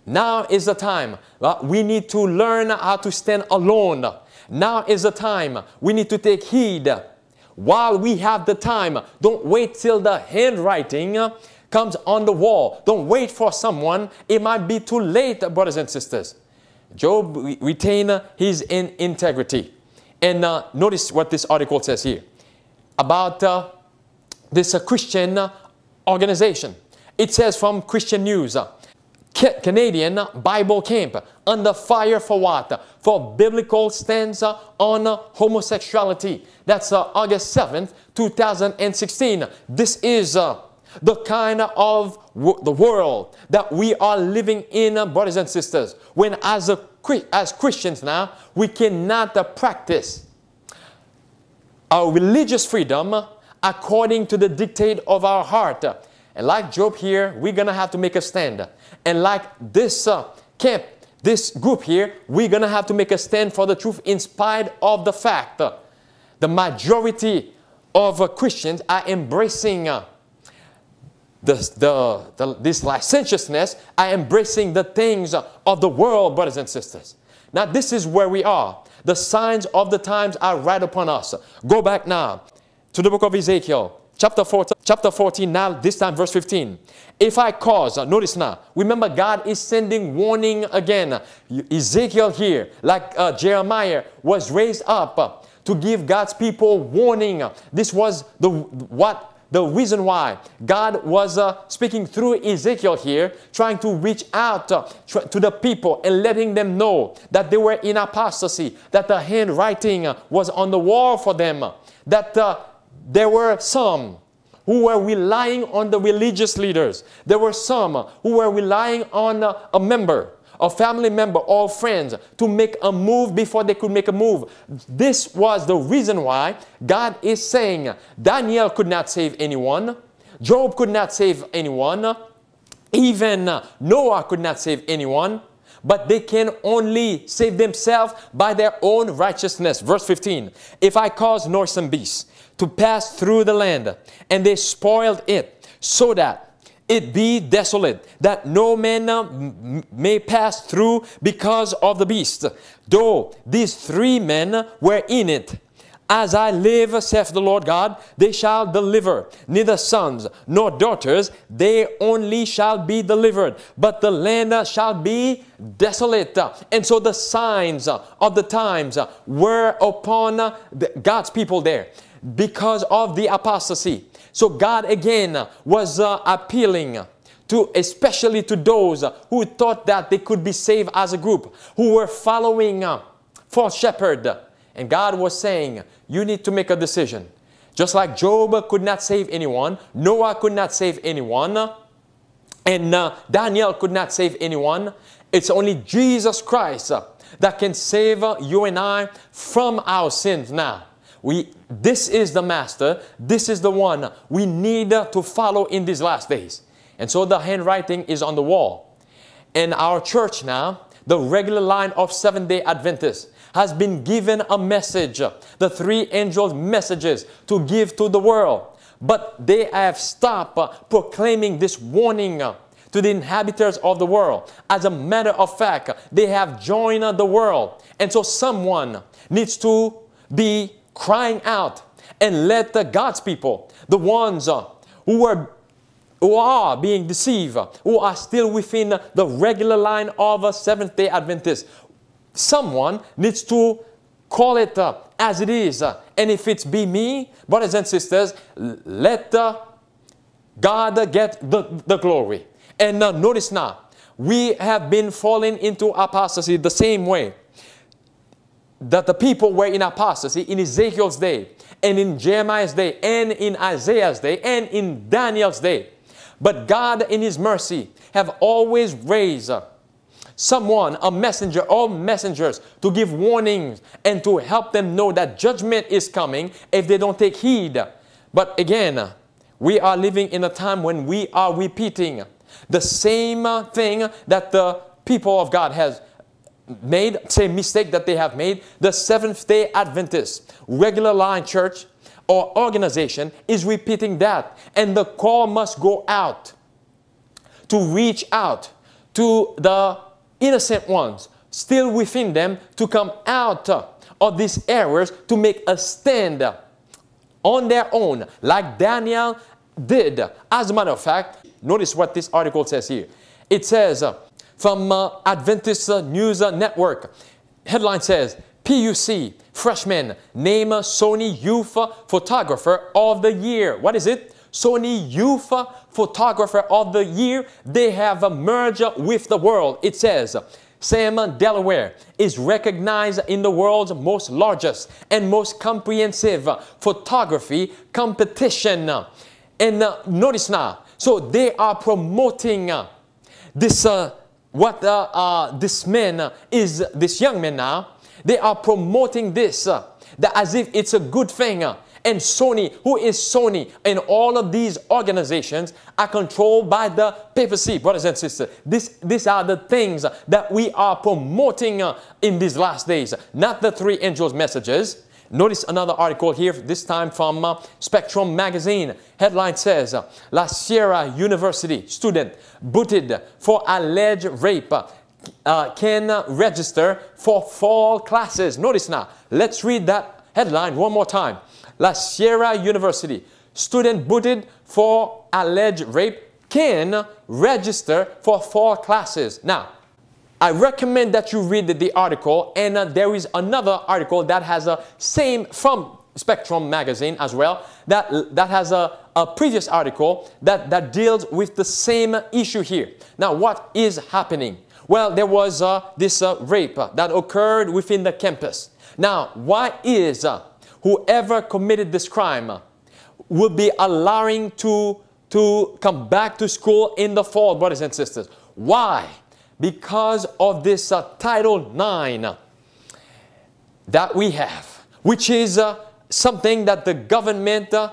Now is the time. Uh, we need to learn how to stand alone. Now is the time. We need to take heed. While we have the time, don't wait till the handwriting comes on the wall. Don't wait for someone. It might be too late, brothers and sisters. Job retained his in integrity. And uh, notice what this article says here about uh, this uh, Christian uh, organization. It says from Christian News, uh, Ca Canadian Bible Camp under fire for what? For biblical stance uh, on uh, homosexuality. That's uh, August seventh, two thousand sixteen. This is uh, the kind of w the world that we are living in, uh, brothers and sisters. When as, a, as Christians now, we cannot uh, practice our religious freedom according to the dictate of our heart. And like Job here, we're going to have to make a stand. And like this uh, camp, this group here, we're going to have to make a stand for the truth in spite of the fact uh, the majority of uh, Christians are embracing uh, the, the, the, this licentiousness, are embracing the things uh, of the world, brothers and sisters. Now this is where we are. The signs of the times are right upon us. Go back now to the book of Ezekiel. Chapter fourteen, chapter fourteen, now this time verse fifteen. If I cause, uh, notice now, remember God is sending warning again. Ezekiel here, like uh, Jeremiah, was raised up uh, to give God's people warning. This was the what the reason why God was uh, speaking through Ezekiel here, trying to reach out uh, to the people and letting them know that they were in apostasy, that the handwriting uh, was on the wall for them, that uh, there were some who were relying on the religious leaders. There were some who were relying on a member, a family member, or friends to make a move before they could make a move. This was the reason why God is saying Daniel could not save anyone. Job could not save anyone. Even Noah could not save anyone. But they can only save themselves by their own righteousness. Verse fifteen. If I cause noisome beasts to pass through the land, and they spoiled it, so that it be desolate, that no man uh, may pass through because of the beast. Though these three men were in it, as I live, saith the Lord God, they shall deliver neither sons nor daughters, they only shall be delivered, but the land shall be desolate. And so the signs of the times were upon God's people there because of the apostasy. So God again was uh, appealing to, especially to those who thought that they could be saved as a group, who were following uh, false shepherd. And God was saying, you need to make a decision. Just like Job could not save anyone, Noah could not save anyone, and uh, Daniel could not save anyone. It's only Jesus Christ uh, that can save uh, you and I from our sins now. We, this is the master. This is the one we need to follow in these last days. And so the handwriting is on the wall. And our church now, the regular line of Seventh-day Adventists, has been given a message, the three angels' messages to give to the world. But they have stopped proclaiming this warning to the inhabitants of the world. As a matter of fact, they have joined the world. And so someone needs to be crying out and let the God's people, the ones uh, who are who are being deceived, who are still within the regular line of a Seventh-day Adventist, someone needs to call it uh, as it is. Uh, and if it's be me, brothers and sisters, let uh, God get the, the glory. And uh, notice now, we have been falling into apostasy the same way that the people were in apostasy in Ezekiel's day, and in Jeremiah's day, and in Isaiah's day, and in Daniel's day. But God in His mercy have always raised someone, a messenger, or messengers, to give warnings and to help them know that judgment is coming if they don't take heed. But again, we are living in a time when we are repeating the same thing that the people of God has made, same mistake that they have made. The Seventh-day Adventist regular line church or organization is repeating that. And the call must go out to reach out to the innocent ones, still within them, to come out of these errors, to make a stand on their own, like Daniel did. As a matter of fact, notice what this article says here. It says, uh, from uh, Adventist uh, News uh, Network, headline says, P U C freshman name Sony Youth Photographer of the Year. What is it? Sony Youth Photographer of the Year. They have uh, merged with the world. It says, Sam Delaware is recognized in the world's most largest and most comprehensive photography competition. And uh, notice now, so they are promoting uh, this, uh, what uh, uh, this man uh, is, this young man now, they are promoting this uh, that as if it's a good thing. Uh, and Sony, who is Sony? And all of these organizations are controlled by the papacy, brothers and sisters. This, these are the things that we are promoting uh, in these last days, not the three angels' messages. Notice another article here, this time from uh, Spectrum magazine. Headline says, uh, La Sierra University student booted for alleged rape uh, can uh, register for fall classes. Notice now, let's read that headline one more time. La Sierra University student booted for alleged rape can register for fall classes. Now, I recommend that you read the, the article, and uh, there is another article that has a same from Spectrum magazine as well, that, that has a, a previous article that, that deals with the same issue here. Now, what is happening? Well, there was uh, this uh, rape uh, that occurred within the campus. Now, why is uh, whoever committed this crime uh, will be allowing to, to come back to school in the fall, brothers and sisters? Why? Because of this uh, Title nine that we have, which is uh, something that the government, uh,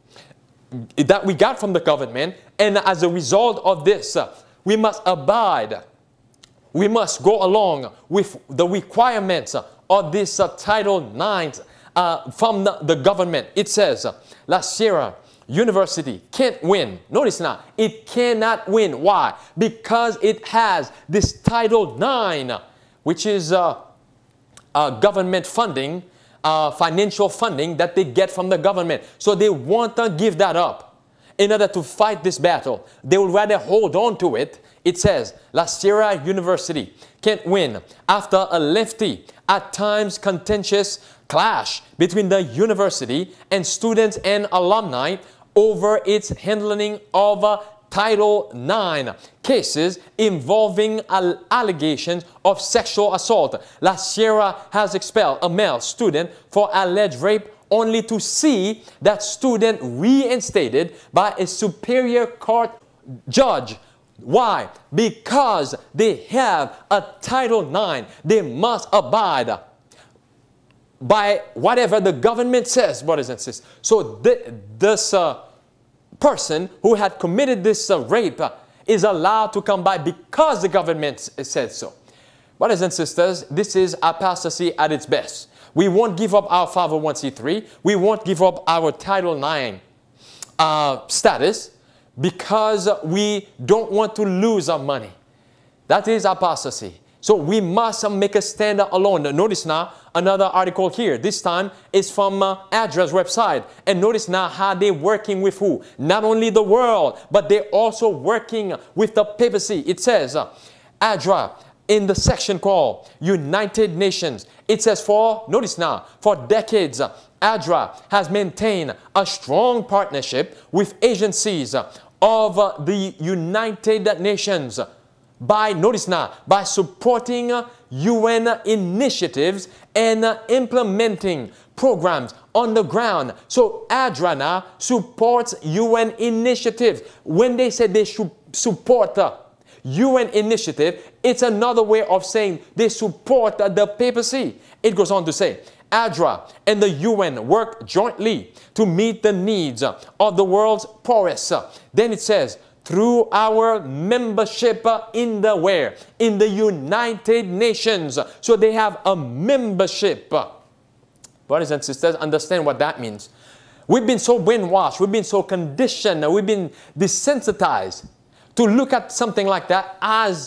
that we got from the government, and as a result of this, uh, we must abide, we must go along with the requirements of this uh, Title nine uh, from the, the government. It says, uh, La Sierra University can't win. Notice now, it cannot win. Why? Because it has this Title nine, which is uh, uh, government funding, uh, financial funding that they get from the government. So they want to give that up in order to fight this battle. They would rather hold on to it. It says, La Sierra University can't win after a lengthy, at times contentious clash between the university and students and alumni over its handling of uh, Title nine cases involving al allegations of sexual assault. La Sierra has expelled a male student for alleged rape only to see that student reinstated by a superior court judge. Why? Because they have a Title nine. They must abide by whatever the government says, brothers and sisters. So th this uh, person who had committed this uh, rape uh, is allowed to come by because the government said so. Brothers and sisters, this is apostasy at its best. We won't give up our five oh one c three. We won't give up our Title nine uh, status because we don't want to lose our money. That is apostasy. So we must make a stand alone. Notice now another article here. This time is from uh, A D R A's website. And notice now how they're working with who? Not only the world, but they're also working with the papacy. It says, uh, A D R A, in the section called United Nations, it says for, notice now, for decades, uh, A D R A has maintained a strong partnership with agencies uh, of uh, the United Nations by, notice now, by supporting uh, U N initiatives and uh, implementing programs on the ground. So A D R A now supports U N initiatives. When they say they should support uh, U N initiative, it's another way of saying they support uh, the papacy. It goes on to say, A D R A and the U N work jointly to meet the needs uh, of the world's poorest. Uh, then it says, through our membership in the where? In the United Nations. So they have a membership. Brothers and sisters, understand what that means. We've been so brainwashed, we've been so conditioned, we've been desensitized to look at something like that as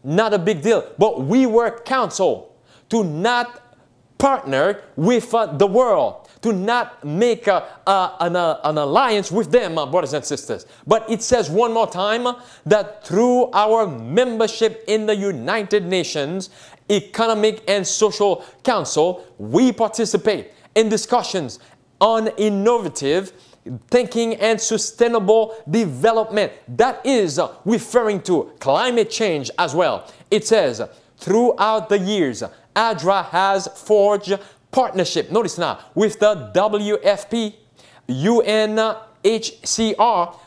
not a big deal. But we were counseled to not partner with uh, the world, to not make uh, uh, an, uh, an alliance with them, uh, brothers and sisters. But it says one more time uh, that through our membership in the United Nations Economic and Social Council, we participate in discussions on innovative thinking and sustainable development. That is uh, referring to climate change as well. It says, throughout the years, A D R A has forged partnership, notice now, with the W F P, U N H C R,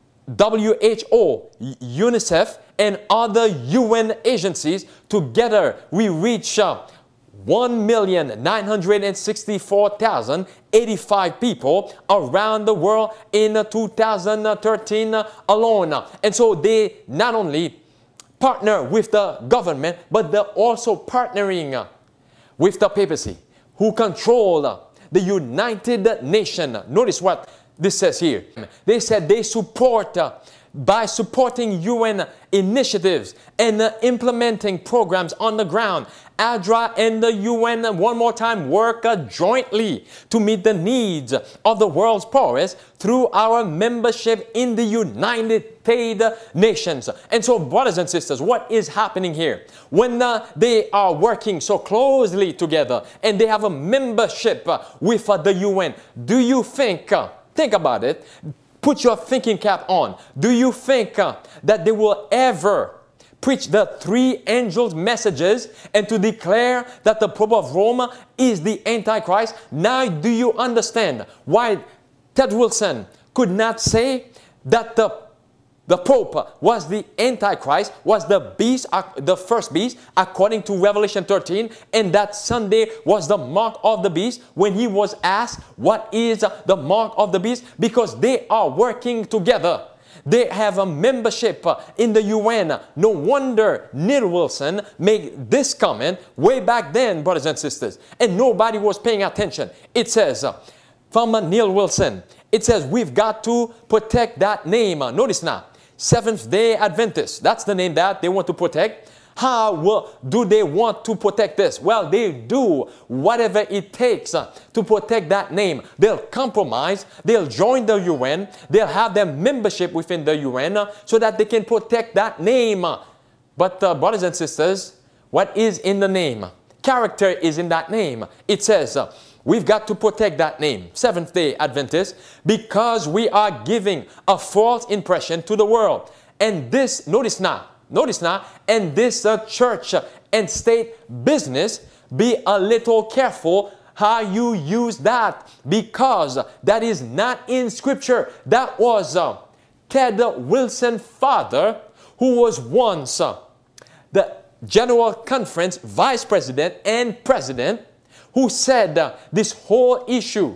W H O, UNICEF, and other U N agencies. Together, we reach uh, one million nine hundred sixty-four thousand eighty-five people around the world in uh, two thousand thirteen uh, alone. And so they not only partner with the government, but they're also partnering uh, with the papacy, who control uh, the United Nations. Notice what this says here. They said they support, uh, by supporting U N initiatives and uh, implementing programs on the ground, A D R A and the U N, uh, one more time, work uh, jointly to meet the needs of the world's poorest through our membership in the United Nations. And so, brothers and sisters, what is happening here? When uh, they are working so closely together and they have a membership uh, with uh, the U N, do you think, uh, think about it, put your thinking cap on, do you think uh, that they will ever preach the three angels' messages and to declare that the Pope of Rome is the Antichrist? Now do you understand why Ted Wilson could not say that the The Pope was the Antichrist, was the beast, the first beast, according to Revelation thirteen, and that Sunday was the mark of the beast when he was asked, what is the mark of the beast? Because they are working together. They have a membership in the U N. No wonder Neil Wilson made this comment way back then, brothers and sisters, and nobody was paying attention. It says, from Neil Wilson, it says, we've got to protect that name. Notice now, Seventh-day Adventists, that's the name that they want to protect. How will, do they want to protect this? Well, they do whatever it takes uh, to protect that name. They'll compromise, they'll join the U N, they'll have their membership within the U N uh, so that they can protect that name. But uh, brothers and sisters, what is in the name? Character is in that name. It says, uh, we've got to protect that name, Seventh-day Adventist, because we are giving a false impression to the world. And this, notice now, notice now, and this uh, church and state business, be a little careful how you use that, because that is not in Scripture. That was uh, Ted Wilson's father, who was once uh, the General Conference Vice President and President, who said uh, this whole issue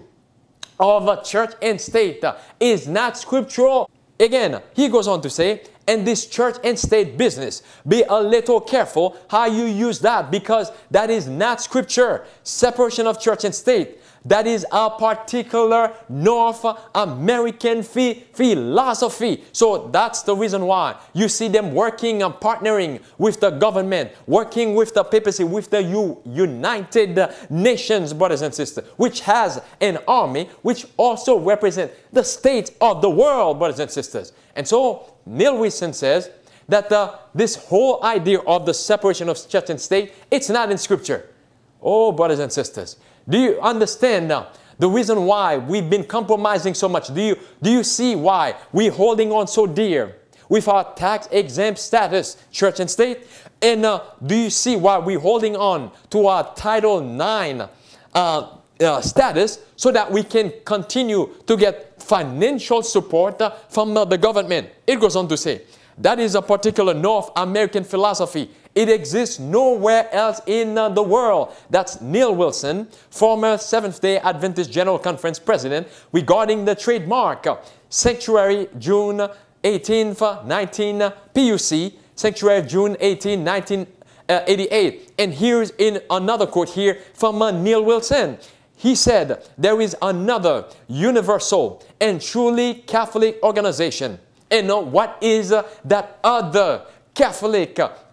of uh, church and state uh, is not scriptural. Again, he goes on to say, and this church and state business, be a little careful how you use that, because that is not scripture. Separation of church and state, that is a particular North American philosophy. So that's the reason why you see them working and partnering with the government, working with the papacy, with the U United Nations, brothers and sisters, which has an army which also represents the state of the world, brothers and sisters. And so Neil Wilson says that uh, this whole idea of the separation of church and state, it's not in Scripture. Oh, brothers and sisters, do you understand now the reason why we've been compromising so much? Do you, do you see why we're holding on so dear with our tax-exempt status, church and state? And uh, do you see why we're holding on to our Title nine uh, uh, status so that we can continue to get financial support uh, from uh, the government? It goes on to say, that is a particular North American philosophy. It exists nowhere else in uh, the world. That's Neil Wilson, former Seventh-day Adventist General Conference President, regarding the trademark. Uh, Sanctuary, June eighteenth, nineteen, P U C, Sanctuary, June eighteenth, nineteen eighty-eight. And here's in another quote here from uh, Neil Wilson. He said, there is another universal and truly Catholic organization. And uh, what is uh, that other Catholic uh,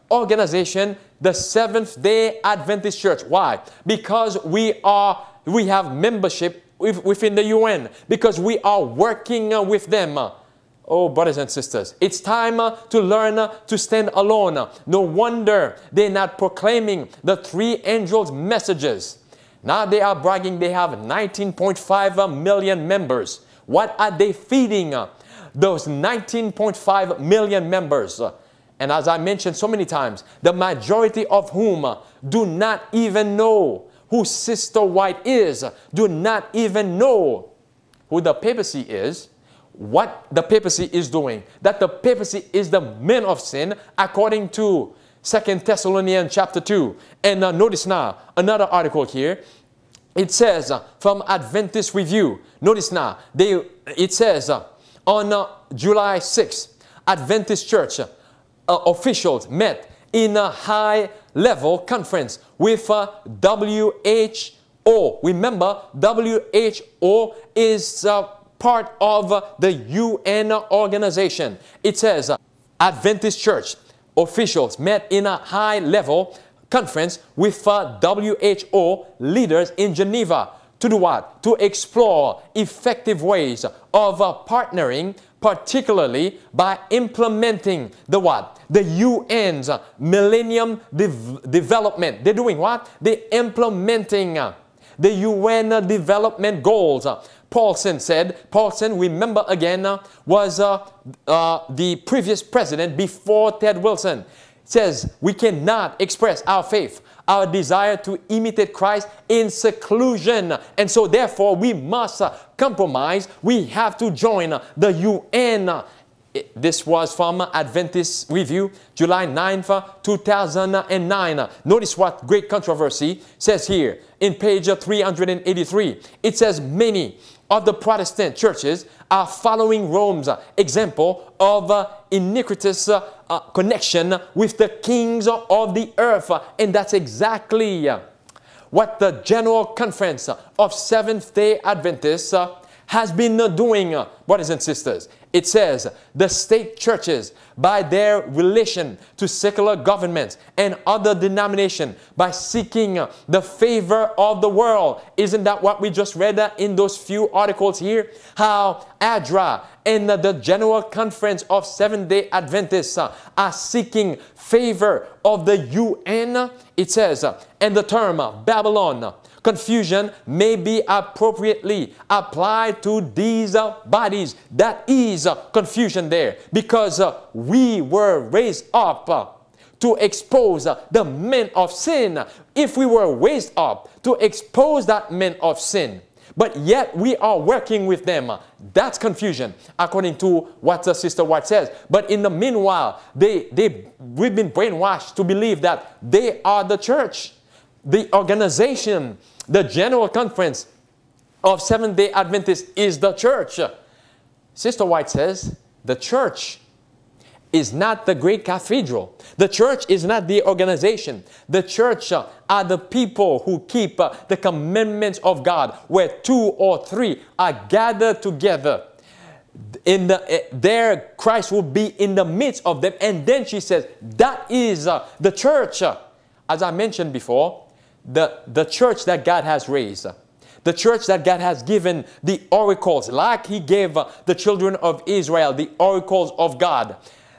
organization, the Seventh-day Adventist Church. Why? Because we are, we have membership within the U N, because we are working with them. Oh, brothers and sisters, it's time to learn to stand alone. No wonder they're not proclaiming the three angels' messages. Now they are bragging they have nineteen point five million members. What are they feeding those nineteen point five million members? And as I mentioned so many times, the majority of whom do not even know who Sister White is, do not even know who the papacy is, what the papacy is doing, that the papacy is the men of sin, according to Second Thessalonians chapter two. And uh, notice now, another article here. It says uh, from Adventist Review. Notice now, they, it says uh, on uh, July sixth, Adventist Church uh, officials met in a high-level conference with uh, W H O. Remember, W H O is uh, part of uh, the U N organization. It says uh, Adventist Church officials met in a high-level conference with uh, W H O leaders in Geneva to do what? To explore effective ways of uh, partnering, particularly by implementing the what? The U N's uh, Millennium de Development. They're doing what? They're implementing uh, the U N uh, development goals. Uh, Paulson said, Paulson, remember again, uh, was uh, uh, the previous president before Ted Wilson. Says we cannot express our faith, our desire to imitate Christ in seclusion. And so therefore we must uh, compromise. We have to join uh, the U N. This was from Adventist Review, July ninth, two thousand nine. Notice what great controversy says here in page three hundred eighty-three. It says many of the Protestant churches are following Rome's example of uh, iniquitous uh, uh, connection with the kings of the earth. And that's exactly uh, what the General Conference of Seventh-day Adventists uh, has been uh, doing, uh, brothers and sisters. It says the state churches, by their relation to secular governments and other denominations, by seeking uh, the favor of the world. Isn't that what we just read uh, in those few articles here? How A D R A and uh, the General Conference of Seventh-day Adventists uh, are seeking favor of the U N. It says, uh, and the term uh, Babylon, confusion may be appropriately applied to these uh, bodies. That is uh, confusion there, because uh, we were raised up uh, to expose uh, the men of sin. If we were raised up to expose that men of sin, but yet we are working with them, uh, that's confusion, according to what uh, Sister White says. But in the meanwhile, they, they, we've been brainwashed to believe that they are the church, the organization. The General Conference of Seventh-day Adventists is the church. Sister White says the church is not the great cathedral. The church is not the organization. The church uh, are the people who keep uh, the commandments of God, where two or three are gathered together. In the, uh, there, Christ will be in the midst of them. And then she says that is uh, the church. As I mentioned before, The, the church that God has raised, the church that God has given the oracles, like He gave uh, the children of Israel the oracles of God.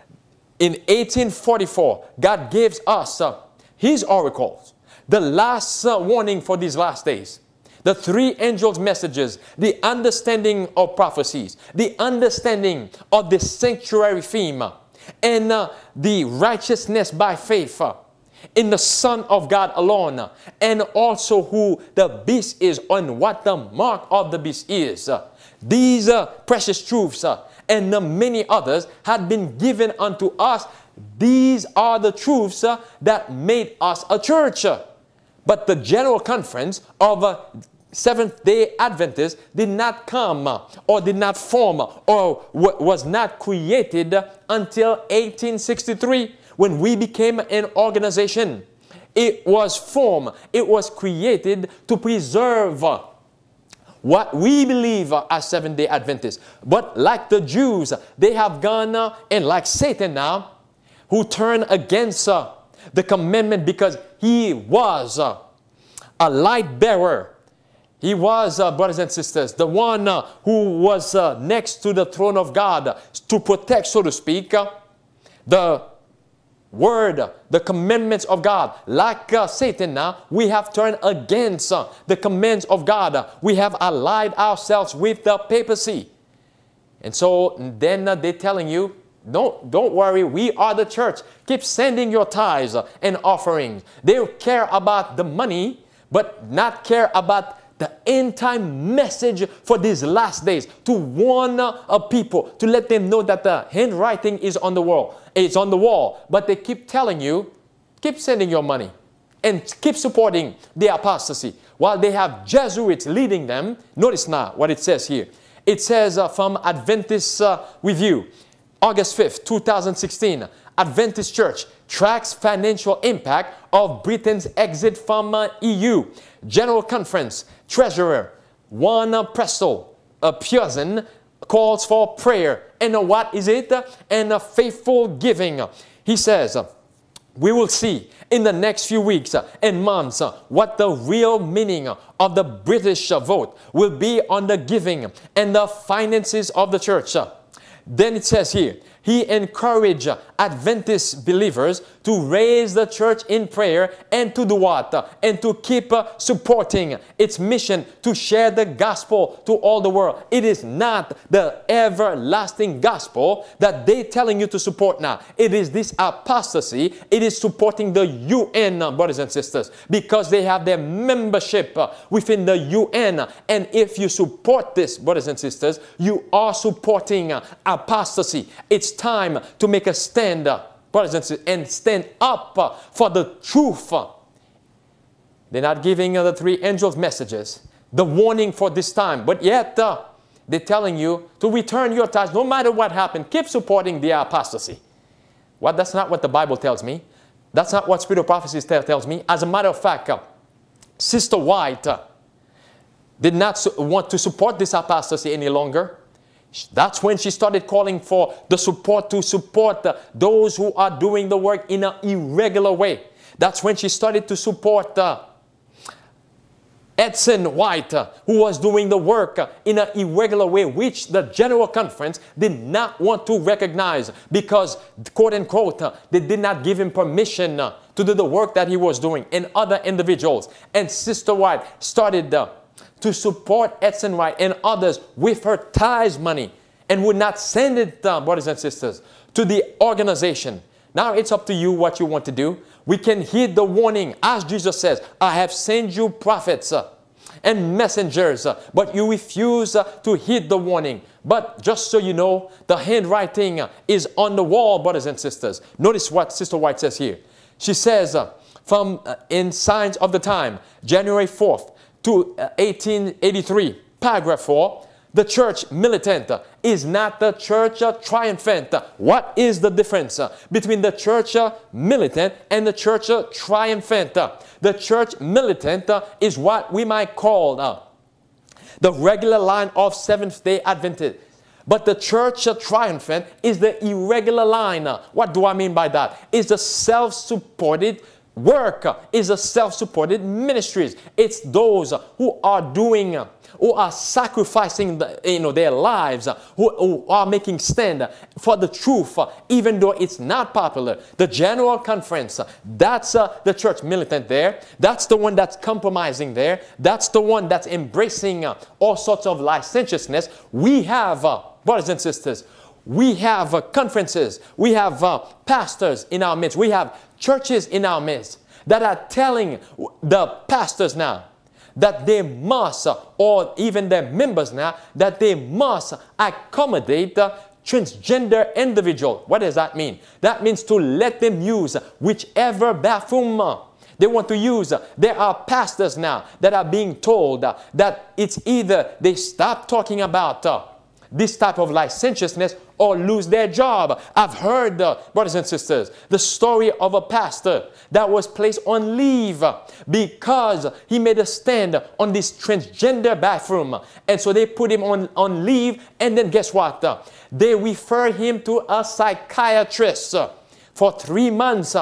In eighteen forty-four, God gives us uh, His oracles, the last uh, warning for these last days, the three angels' messages, the understanding of prophecies, the understanding of the sanctuary theme, and uh, the righteousness by faith uh, in the Son of God alone, and also who the beast is and what the mark of the beast is. These uh, precious truths uh, and uh, many others had been given unto us. These are the truths uh, that made us a church. But the General Conference of uh, Seventh-day Adventists did not come uh, or did not form uh, or was not created uh, until eighteen sixty-three. When we became an organization. It was formed, it was created to preserve what we believe as Seventh-day Adventists. But like the Jews, they have gone, uh, and like Satan now, who turned against uh, the commandment because he was uh, a light bearer. He was, uh, brothers and sisters, the one uh, who was uh, next to the throne of God uh, to protect, so to speak, uh, the word, uh, the commandments of God. Like uh, Satan now, we have turned against uh, the commands of God. Uh, we have allied ourselves with the papacy. And so then uh, they're telling you, don't, don't worry, we are the church. Keep sending your tithes uh, and offerings. They care about the money, but not care about the end time message for these last days, to warn uh, people, to let them know that the handwriting is on the wall. It's on the wall. But they keep telling you, keep sending your money and keep supporting the apostasy. While they have Jesuits leading them, notice now what it says here. It says uh, from Adventist uh, Review, August fifth, two thousand sixteen, Adventist Church tracks financial impact of Britain's exit from uh, E U. General Conference Treasurer Juan Presto uh, Pearson calls for prayer. And uh, what is it? And uh, faithful giving. He says, uh, we will see in the next few weeks uh, and months uh, what the real meaning of the British uh, vote will be on the giving and the finances of the church. Uh, then it says here, he encouraged Adventist believers to raise the church in prayer and to do what? And to keep supporting its mission to share the gospel to all the world. It is not the everlasting gospel that they're telling you to support now. It is this apostasy. It is supporting the U N, brothers and sisters, because they have their membership within the U N. And if you support this, brothers and sisters, you are supporting apostasy. It's time to make a stand, brothers and sisters, and stand up for the truth. They're not giving the three angels messages, the warning for this time, but yet uh, they're telling you to return your tithes no matter what happened. Keep supporting the apostasy. Well, that's not what the Bible tells me. That's not what Spirit of Prophecy tells me. As a matter of fact, uh, Sister White uh, did not want to support this apostasy any longer. That's when she started calling for the support to support uh, those who are doing the work in an irregular way. That's when she started to support uh, Edson White, uh, who was doing the work uh, in an irregular way, which the General Conference did not want to recognize because, quote unquote, uh, they did not give him permission uh, to do the work that he was doing, and other individuals. And Sister White started uh, to support Edson White and others with her tithes money and would not send it, uh, brothers and sisters, to the organization. Now it's up to you what you want to do. We can heed the warning, as Jesus says, I have sent you prophets uh, and messengers, uh, but you refuse uh, to heed the warning. But just so you know, the handwriting uh, is on the wall, brothers and sisters. Notice what Sister White says here. She says, uh, from uh, in Signs of the Time, January fourth to uh, eighteen eighty-three, paragraph four, the church militant uh, is not the church uh, triumphant. What is the difference uh, between the church uh, militant and the church uh, triumphant? Uh, the church militant uh, is what we might call uh, the regular line of Seventh-day Adventists. But the church uh, triumphant is the irregular line. Uh, what do I mean by that? It's the self-supported work, uh, is the self-supported ministries. It's those uh, who are doing uh, who are sacrificing the, you know, their lives, uh, who, who are making stand for the truth, uh, even though it's not popular. The General Conference, uh, that's uh, the church militant there. That's the one that's compromising there. That's the one that's embracing uh, all sorts of licentiousness. We have, uh, brothers and sisters, we have uh, conferences. We have uh, pastors in our midst. We have churches in our midst that are telling the pastors now that they must, or even their members now, that they must accommodate uh, transgender individuals. What does that mean? That means to let them use whichever bathroom uh, they want to use. There are pastors now that are being told uh, that it's either they stop talking about uh, this type of licentiousness or lose their job. I've heard, uh, brothers and sisters, the story of a pastor that was placed on leave because he made a stand on this transgender bathroom. And so they put him on, on leave, and then guess what? Uh, they refer him to a psychiatrist uh, for three months. Uh,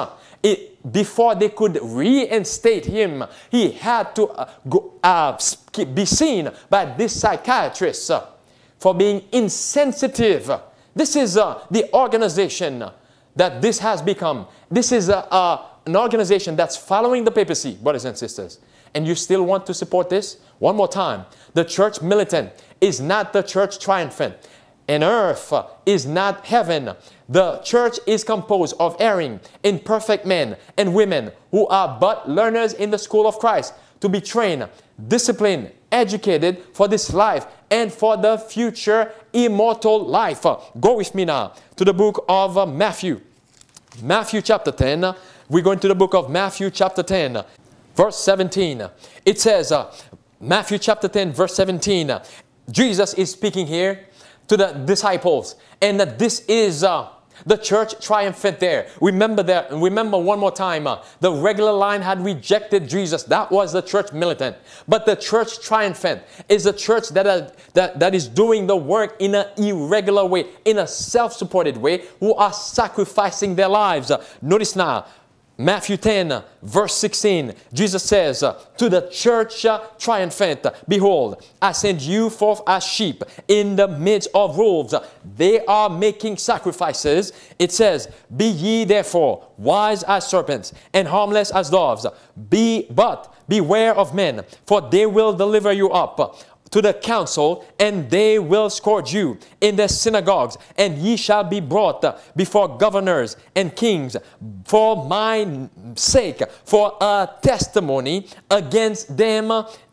it, before they could reinstate him, he had to uh, go, uh, be seen by this psychiatrist uh, for being insensitive. This is uh, the organization that this has become. This is uh, uh, an organization that's following the papacy, brothers and sisters. And you still want to support this? One more time. The church militant is not the church triumphant. And earth is not heaven. The church is composed of erring, imperfect men and women who are but learners in the school of Christ, to be trained, disciplined, educated for this life and for the future immortal life. Go with me now to the book of uh, Matthew. Matthew chapter ten. We're going to the book of Matthew chapter ten, verse seventeen. It says, uh, Matthew chapter ten, verse seventeen. Uh, Jesus is speaking here to the disciples, and that this is uh, the church triumphant there. Remember that. Remember one more time, uh, the regular line had rejected Jesus. That was the church militant. But the church triumphant is a church that, uh, that, that is doing the work in an irregular way, in a self-supported way, who are sacrificing their lives. Uh, notice now, Matthew ten, verse sixteen, Jesus says uh, to the church uh, triumphant, behold, I send you forth as sheep in the midst of wolves. They are making sacrifices. It says, be ye therefore wise as serpents and harmless as doves. Be, but beware of men, for they will deliver you up to the council, and they will scourge you in the synagogues, and ye shall be brought before governors and kings for my sake, for a testimony against them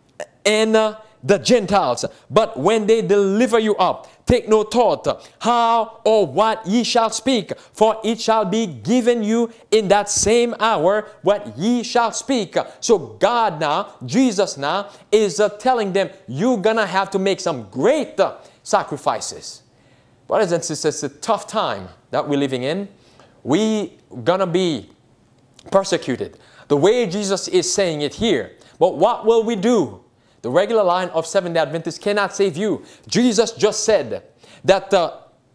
and the Gentiles. But when they deliver you up, take no thought how or what ye shall speak, for it shall be given you in that same hour what ye shall speak. So God now, Jesus now, is uh, telling them, you're gonna have to make some great uh, sacrifices. Brothers and sisters, it's a tough time that we're living in. We gonna be persecuted. The way Jesus is saying it here. But what will we do? The regular line of Seventh-day Adventists cannot save you. Jesus just said that uh,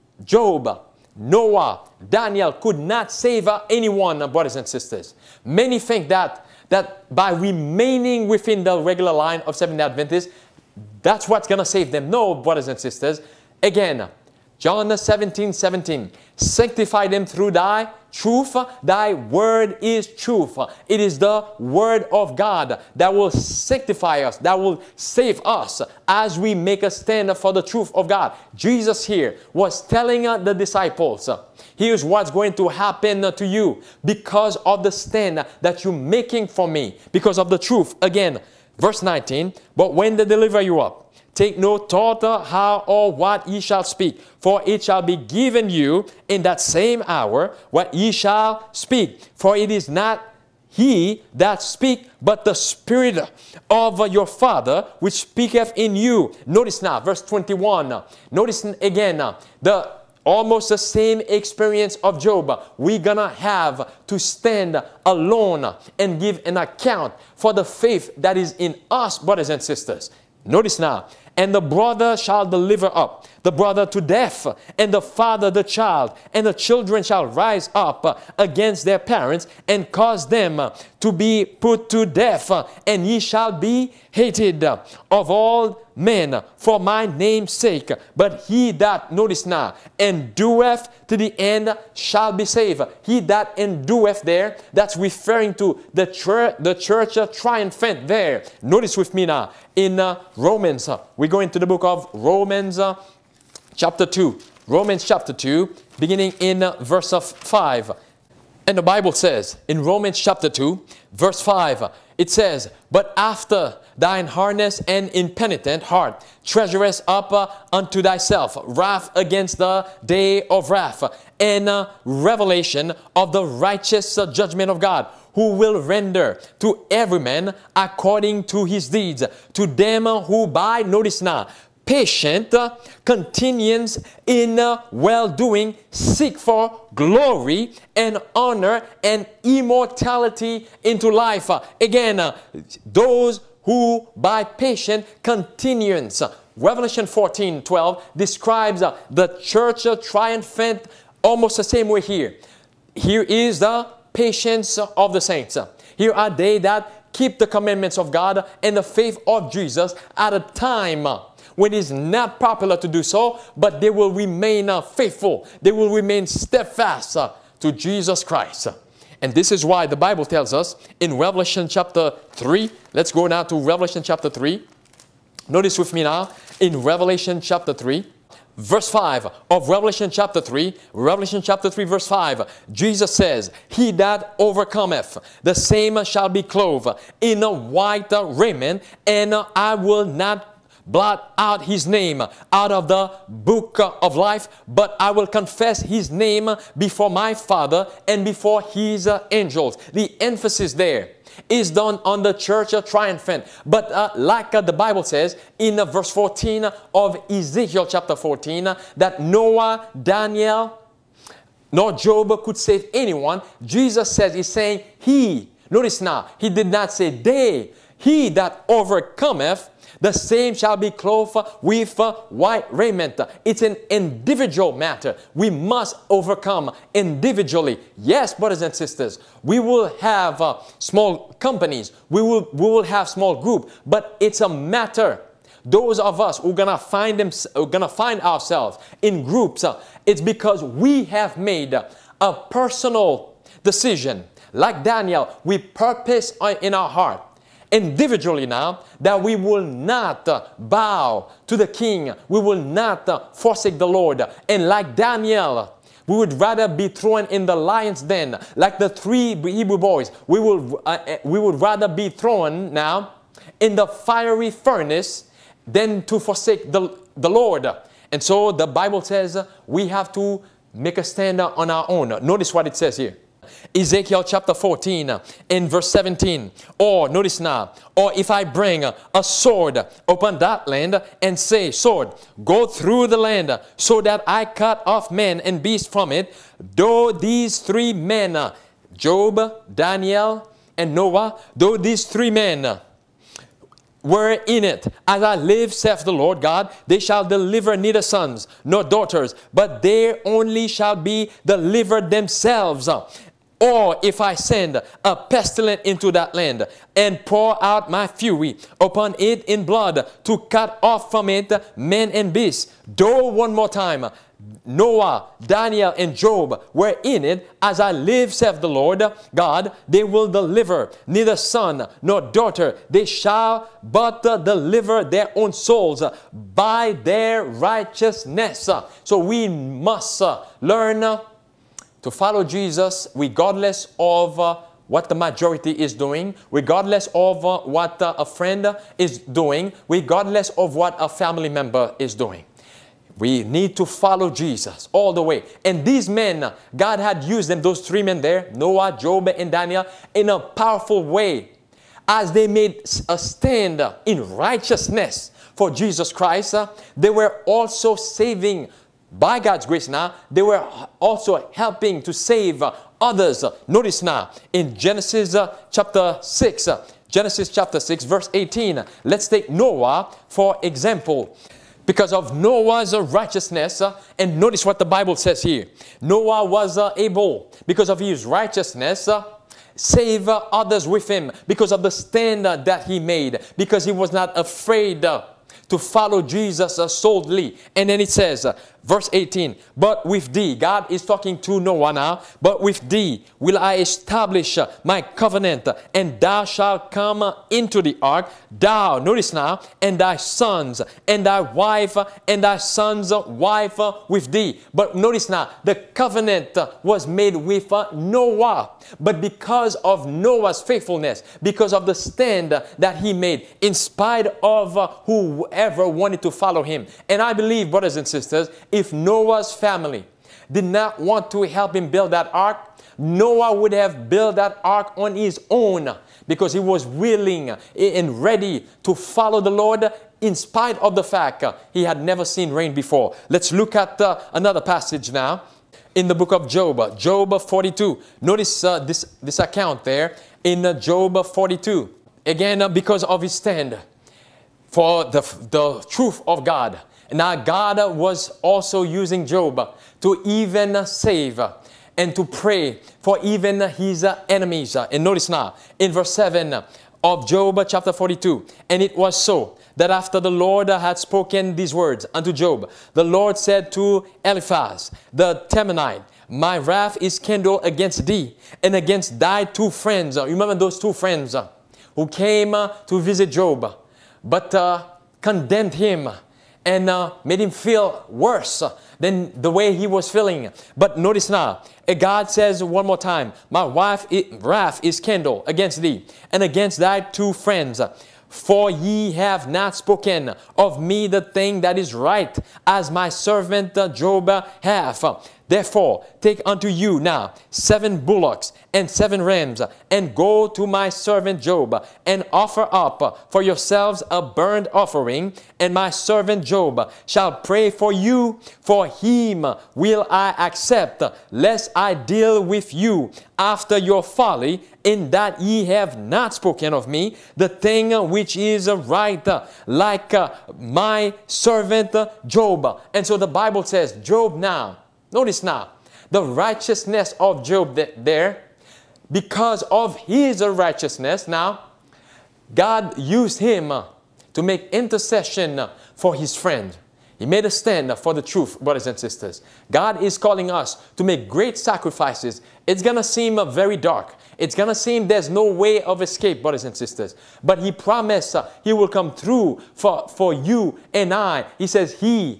Job, Noah, Daniel could not save uh, anyone, uh, brothers and sisters. Many think that, that by remaining within the regular line of Seventh-day Adventists, that's what's going to save them. No, brothers and sisters. Again, John seventeen, seventeen. Sanctify them through thy truth. Thy word is truth. It is the word of God that will sanctify us, that will save us as we make a stand for the truth of God. Jesus here was telling the disciples, here's what's going to happen to you because of the stand that you're making for me, because of the truth. Again, verse nineteen, but when they deliver you up, take no thought how or what ye shall speak, for it shall be given you in that same hour what ye shall speak. For it is not he that speak, but the Spirit of your Father which speaketh in you. Notice now, verse twenty-one. Notice again, the almost the same experience of Job. We're gonna have to stand alone and give an account for the faith that is in us, brothers and sisters. Notice now, and the brother shall deliver up the brother to death, and the father the child, and the children shall rise up against their parents and cause them to be put to death, and ye shall be hated of all men for my name's sake. But he that, notice now, endureth to the end shall be saved. He that endureth there, that's referring to the church, the church triumphant there. Notice with me now, in uh, Romans, uh, we go into the book of Romans uh, chapter two. Romans chapter two, beginning in uh, verse of five. And the Bible says, in Romans chapter two, verse five, it says, but after thine hardness and impenitent heart treasurest up uh, unto thyself wrath against the day of wrath and uh, revelation of the righteous uh, judgment of God, who will render to every man according to his deeds. To them who by, notice now, patient uh, continuance in uh, well-doing seek for glory and honor and immortality into life. Uh, again, uh, those who by patient continuance. Uh, Revelation fourteen, twelve describes uh, the church uh, triumphant almost the same way here. Here is the patience of the saints. Here are they that keep the commandments of God and the faith of Jesus at a time when it is not popular to do so, but they will remain uh, faithful. They will remain steadfast uh, to Jesus Christ. And this is why the Bible tells us in Revelation chapter three. Let's go now to Revelation chapter three. Notice with me now in Revelation chapter three. Verse five of Revelation chapter three, Revelation chapter three, verse five, Jesus says, he that overcometh, the same shall be clothed in a white raiment, and I will not blot out his name out of the book of life, but I will confess his name before my Father and before his angels. The emphasis there is done on the church uh, triumphant. But uh, like uh, the Bible says in uh, verse fourteen of Ezekiel chapter fourteen, uh, that Noah, Daniel, nor Job could save anyone. Jesus says, he's saying he. Notice now, he did not say they. He that overcometh, the same shall be clothed with uh, white raiment. It's an individual matter. We must overcome individually. Yes, brothers and sisters, we will have uh, small companies. We will, we will have small group, but it's a matter. Those of us who are gonna find them, are gonna find ourselves in groups, uh, it's because we have made a personal decision. Like Daniel, we purpose in our heart, individually now, that we will not uh, bow to the king. We will not uh, forsake the Lord. And like Daniel, we would rather be thrown in the lion's den. Like the three Hebrew boys, we will, uh, we would rather be thrown now in the fiery furnace than to forsake the, the Lord. And so the Bible says uh, we have to make a stand on our own. Notice what it says here. Ezekiel chapter fourteen in verse seventeen. Or, notice now, or if I bring a sword upon that land and say, sword, go through the land so that I cut off men and beasts from it, though these three men, Job, Daniel, and Noah, though these three men were in it, as I live, saith the Lord God, they shall deliver neither sons nor daughters, but they only shall be delivered themselves. Or if I send a pestilence into that land and pour out my fury upon it in blood to cut off from it men and beasts, though one more time, Noah, Daniel, and Job were in it, as I live, saith the Lord God, they will deliver neither son nor daughter. They shall but uh, deliver their own souls by their righteousness. So we must uh, learn uh, to follow Jesus regardless of uh, what the majority is doing, regardless of uh, what uh, a friend is doing, regardless of what a family member is doing. We need to follow Jesus all the way. And these men, God had used them, those three men there, Noah, Job, and Daniel, in a powerful way as they made a stand in righteousness for Jesus Christ. They were also saving, by God's grace now, they were also helping to save others. Notice now in Genesis uh, chapter six, uh, Genesis chapter six, verse eighteen. Let's take Noah for example. Because of Noah's righteousness, uh, and notice what the Bible says here. Noah was uh, able, because of his righteousness, uh, save uh, others with him, because of the stand uh, that he made, because he was not afraid uh, to follow Jesus uh, solely. And then it says, uh, verse eighteen, but with thee, God is talking to Noah now, but with thee will I establish uh, my covenant, and thou shalt come uh, into the ark, thou, notice now, and thy sons, and thy wife, uh, and thy son's uh, wife uh, with thee. But notice now, the covenant uh, was made with uh, Noah. But because of Noah's faithfulness, because of the stand uh, that he made, in spite of uh, whoever wanted to follow him. And I believe, brothers and sisters, if Noah's family did not want to help him build that ark, Noah would have built that ark on his own, because he was willing and ready to follow the Lord in spite of the fact he had never seen rain before. Let's look at uh, another passage now in the book of Job, Job forty-two. Notice uh, this, this account there in uh, Job forty-two. Again, uh, because of his stand for the, the truth of God. Now God was also using Job to even save and to pray for even his enemies. And notice now, in verse seven of Job chapter forty-two, and it was so, that after the Lord had spoken these words unto Job, the Lord said to Eliphaz the Temanite, my wrath is kindled against thee, and against thy two friends. Remember those two friends who came to visit Job, but uh, condemned him and uh, made him feel worse than the way he was feeling. But notice now, God says one more time, my wife, wrath is kindled against thee, and against thy two friends. For ye have not spoken of me the thing that is right, as my servant Job hath. Therefore, take unto you now seven bullocks and seven rams, and go to my servant Job, and offer up for yourselves a burnt offering, and my servant Job shall pray for you. For him will I accept, lest I deal with you after your folly, in that ye have not spoken of me the thing which is right, like my servant Job. And so the Bible says, Job now, notice now, the righteousness of Job there, because of his righteousness, now, God used him to make intercession for his friend. He made a stand for the truth, brothers and sisters. God is calling us to make great sacrifices. It's going to seem very dark. It's going to seem there's no way of escape, brothers and sisters. But he promised uh, he will come through for, for you and I. He says, he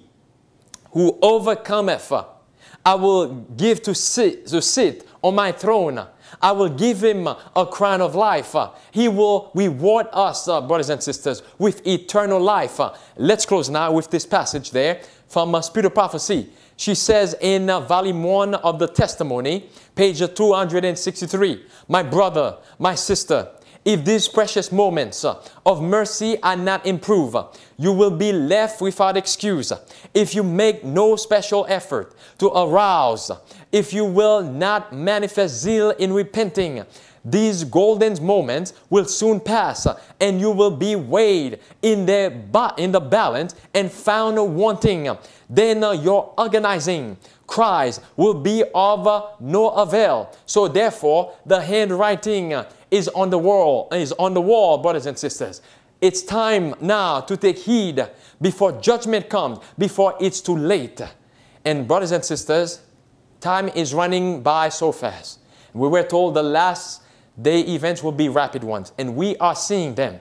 who overcometh, uh, I will give to sit, to sit on my throne. I will give him a crown of life. He will reward us, uh, brothers and sisters, with eternal life. Uh, let's close now with this passage there from uh, Spirit of Prophecy. She says in uh, volume one of the testimony, page two hundred sixty-three, my brother, my sister, if these precious moments uh, of mercy are not improved, you will be left without excuse. If you make no special effort to arouse, if you will not manifest zeal in repenting, these golden moments will soon pass, and you will be weighed in the, in the balance and found wanting. Then uh, your organizing cries will be of uh, no avail. So therefore, the handwriting uh, is on the wall, is on the wall, brothers and sisters. It's time now to take heed before judgment comes, before it's too late. And brothers and sisters, time is running by so fast. We were told the last day events will be rapid ones, and we are seeing them.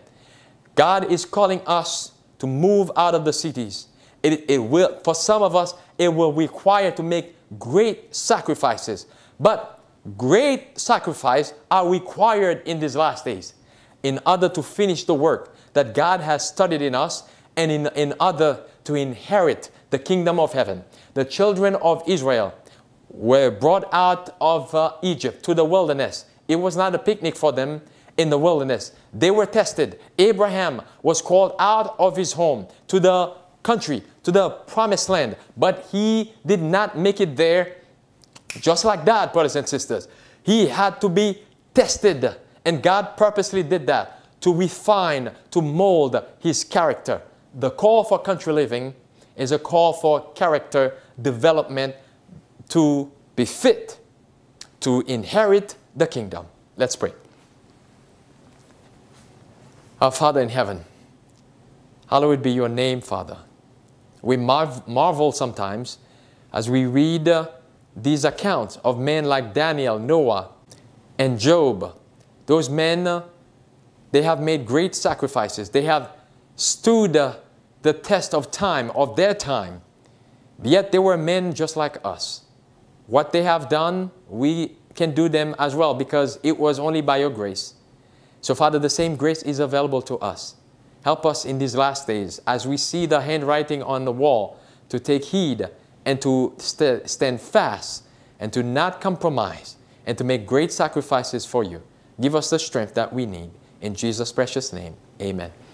God is calling us to move out of the cities. It, it will, for some of us, it will require to make great sacrifices. But great sacrifices are required in these last days in order to finish the work that God has started in us, and in, in order to inherit the kingdom of heaven. The children of Israel were brought out of uh, Egypt to the wilderness. It was not a picnic for them in the wilderness. They were tested. Abraham was called out of his home to the country, to the promised land, but he did not make it there just like that, brothers and sisters. He had to be tested, and God purposely did that to refine, to mold his character. The call for country living is a call for character development to be fit to inherit the kingdom. Let's pray. Our Father in heaven, hallowed be your name, Father. We marv marvel sometimes as we read uh, these accounts of men like Daniel, Noah, and Job. Those men, uh, they have made great sacrifices. They have stood uh, the test of time, of their time. Yet they were men just like us. What they have done, we can do them as well, because it was only by your grace. So Father, the same grace is available to us. Help us in these last days as we see the handwriting on the wall to take heed and to st stand fast and to not compromise and to make great sacrifices for you. Give us the strength that we need. In Jesus' precious name, amen.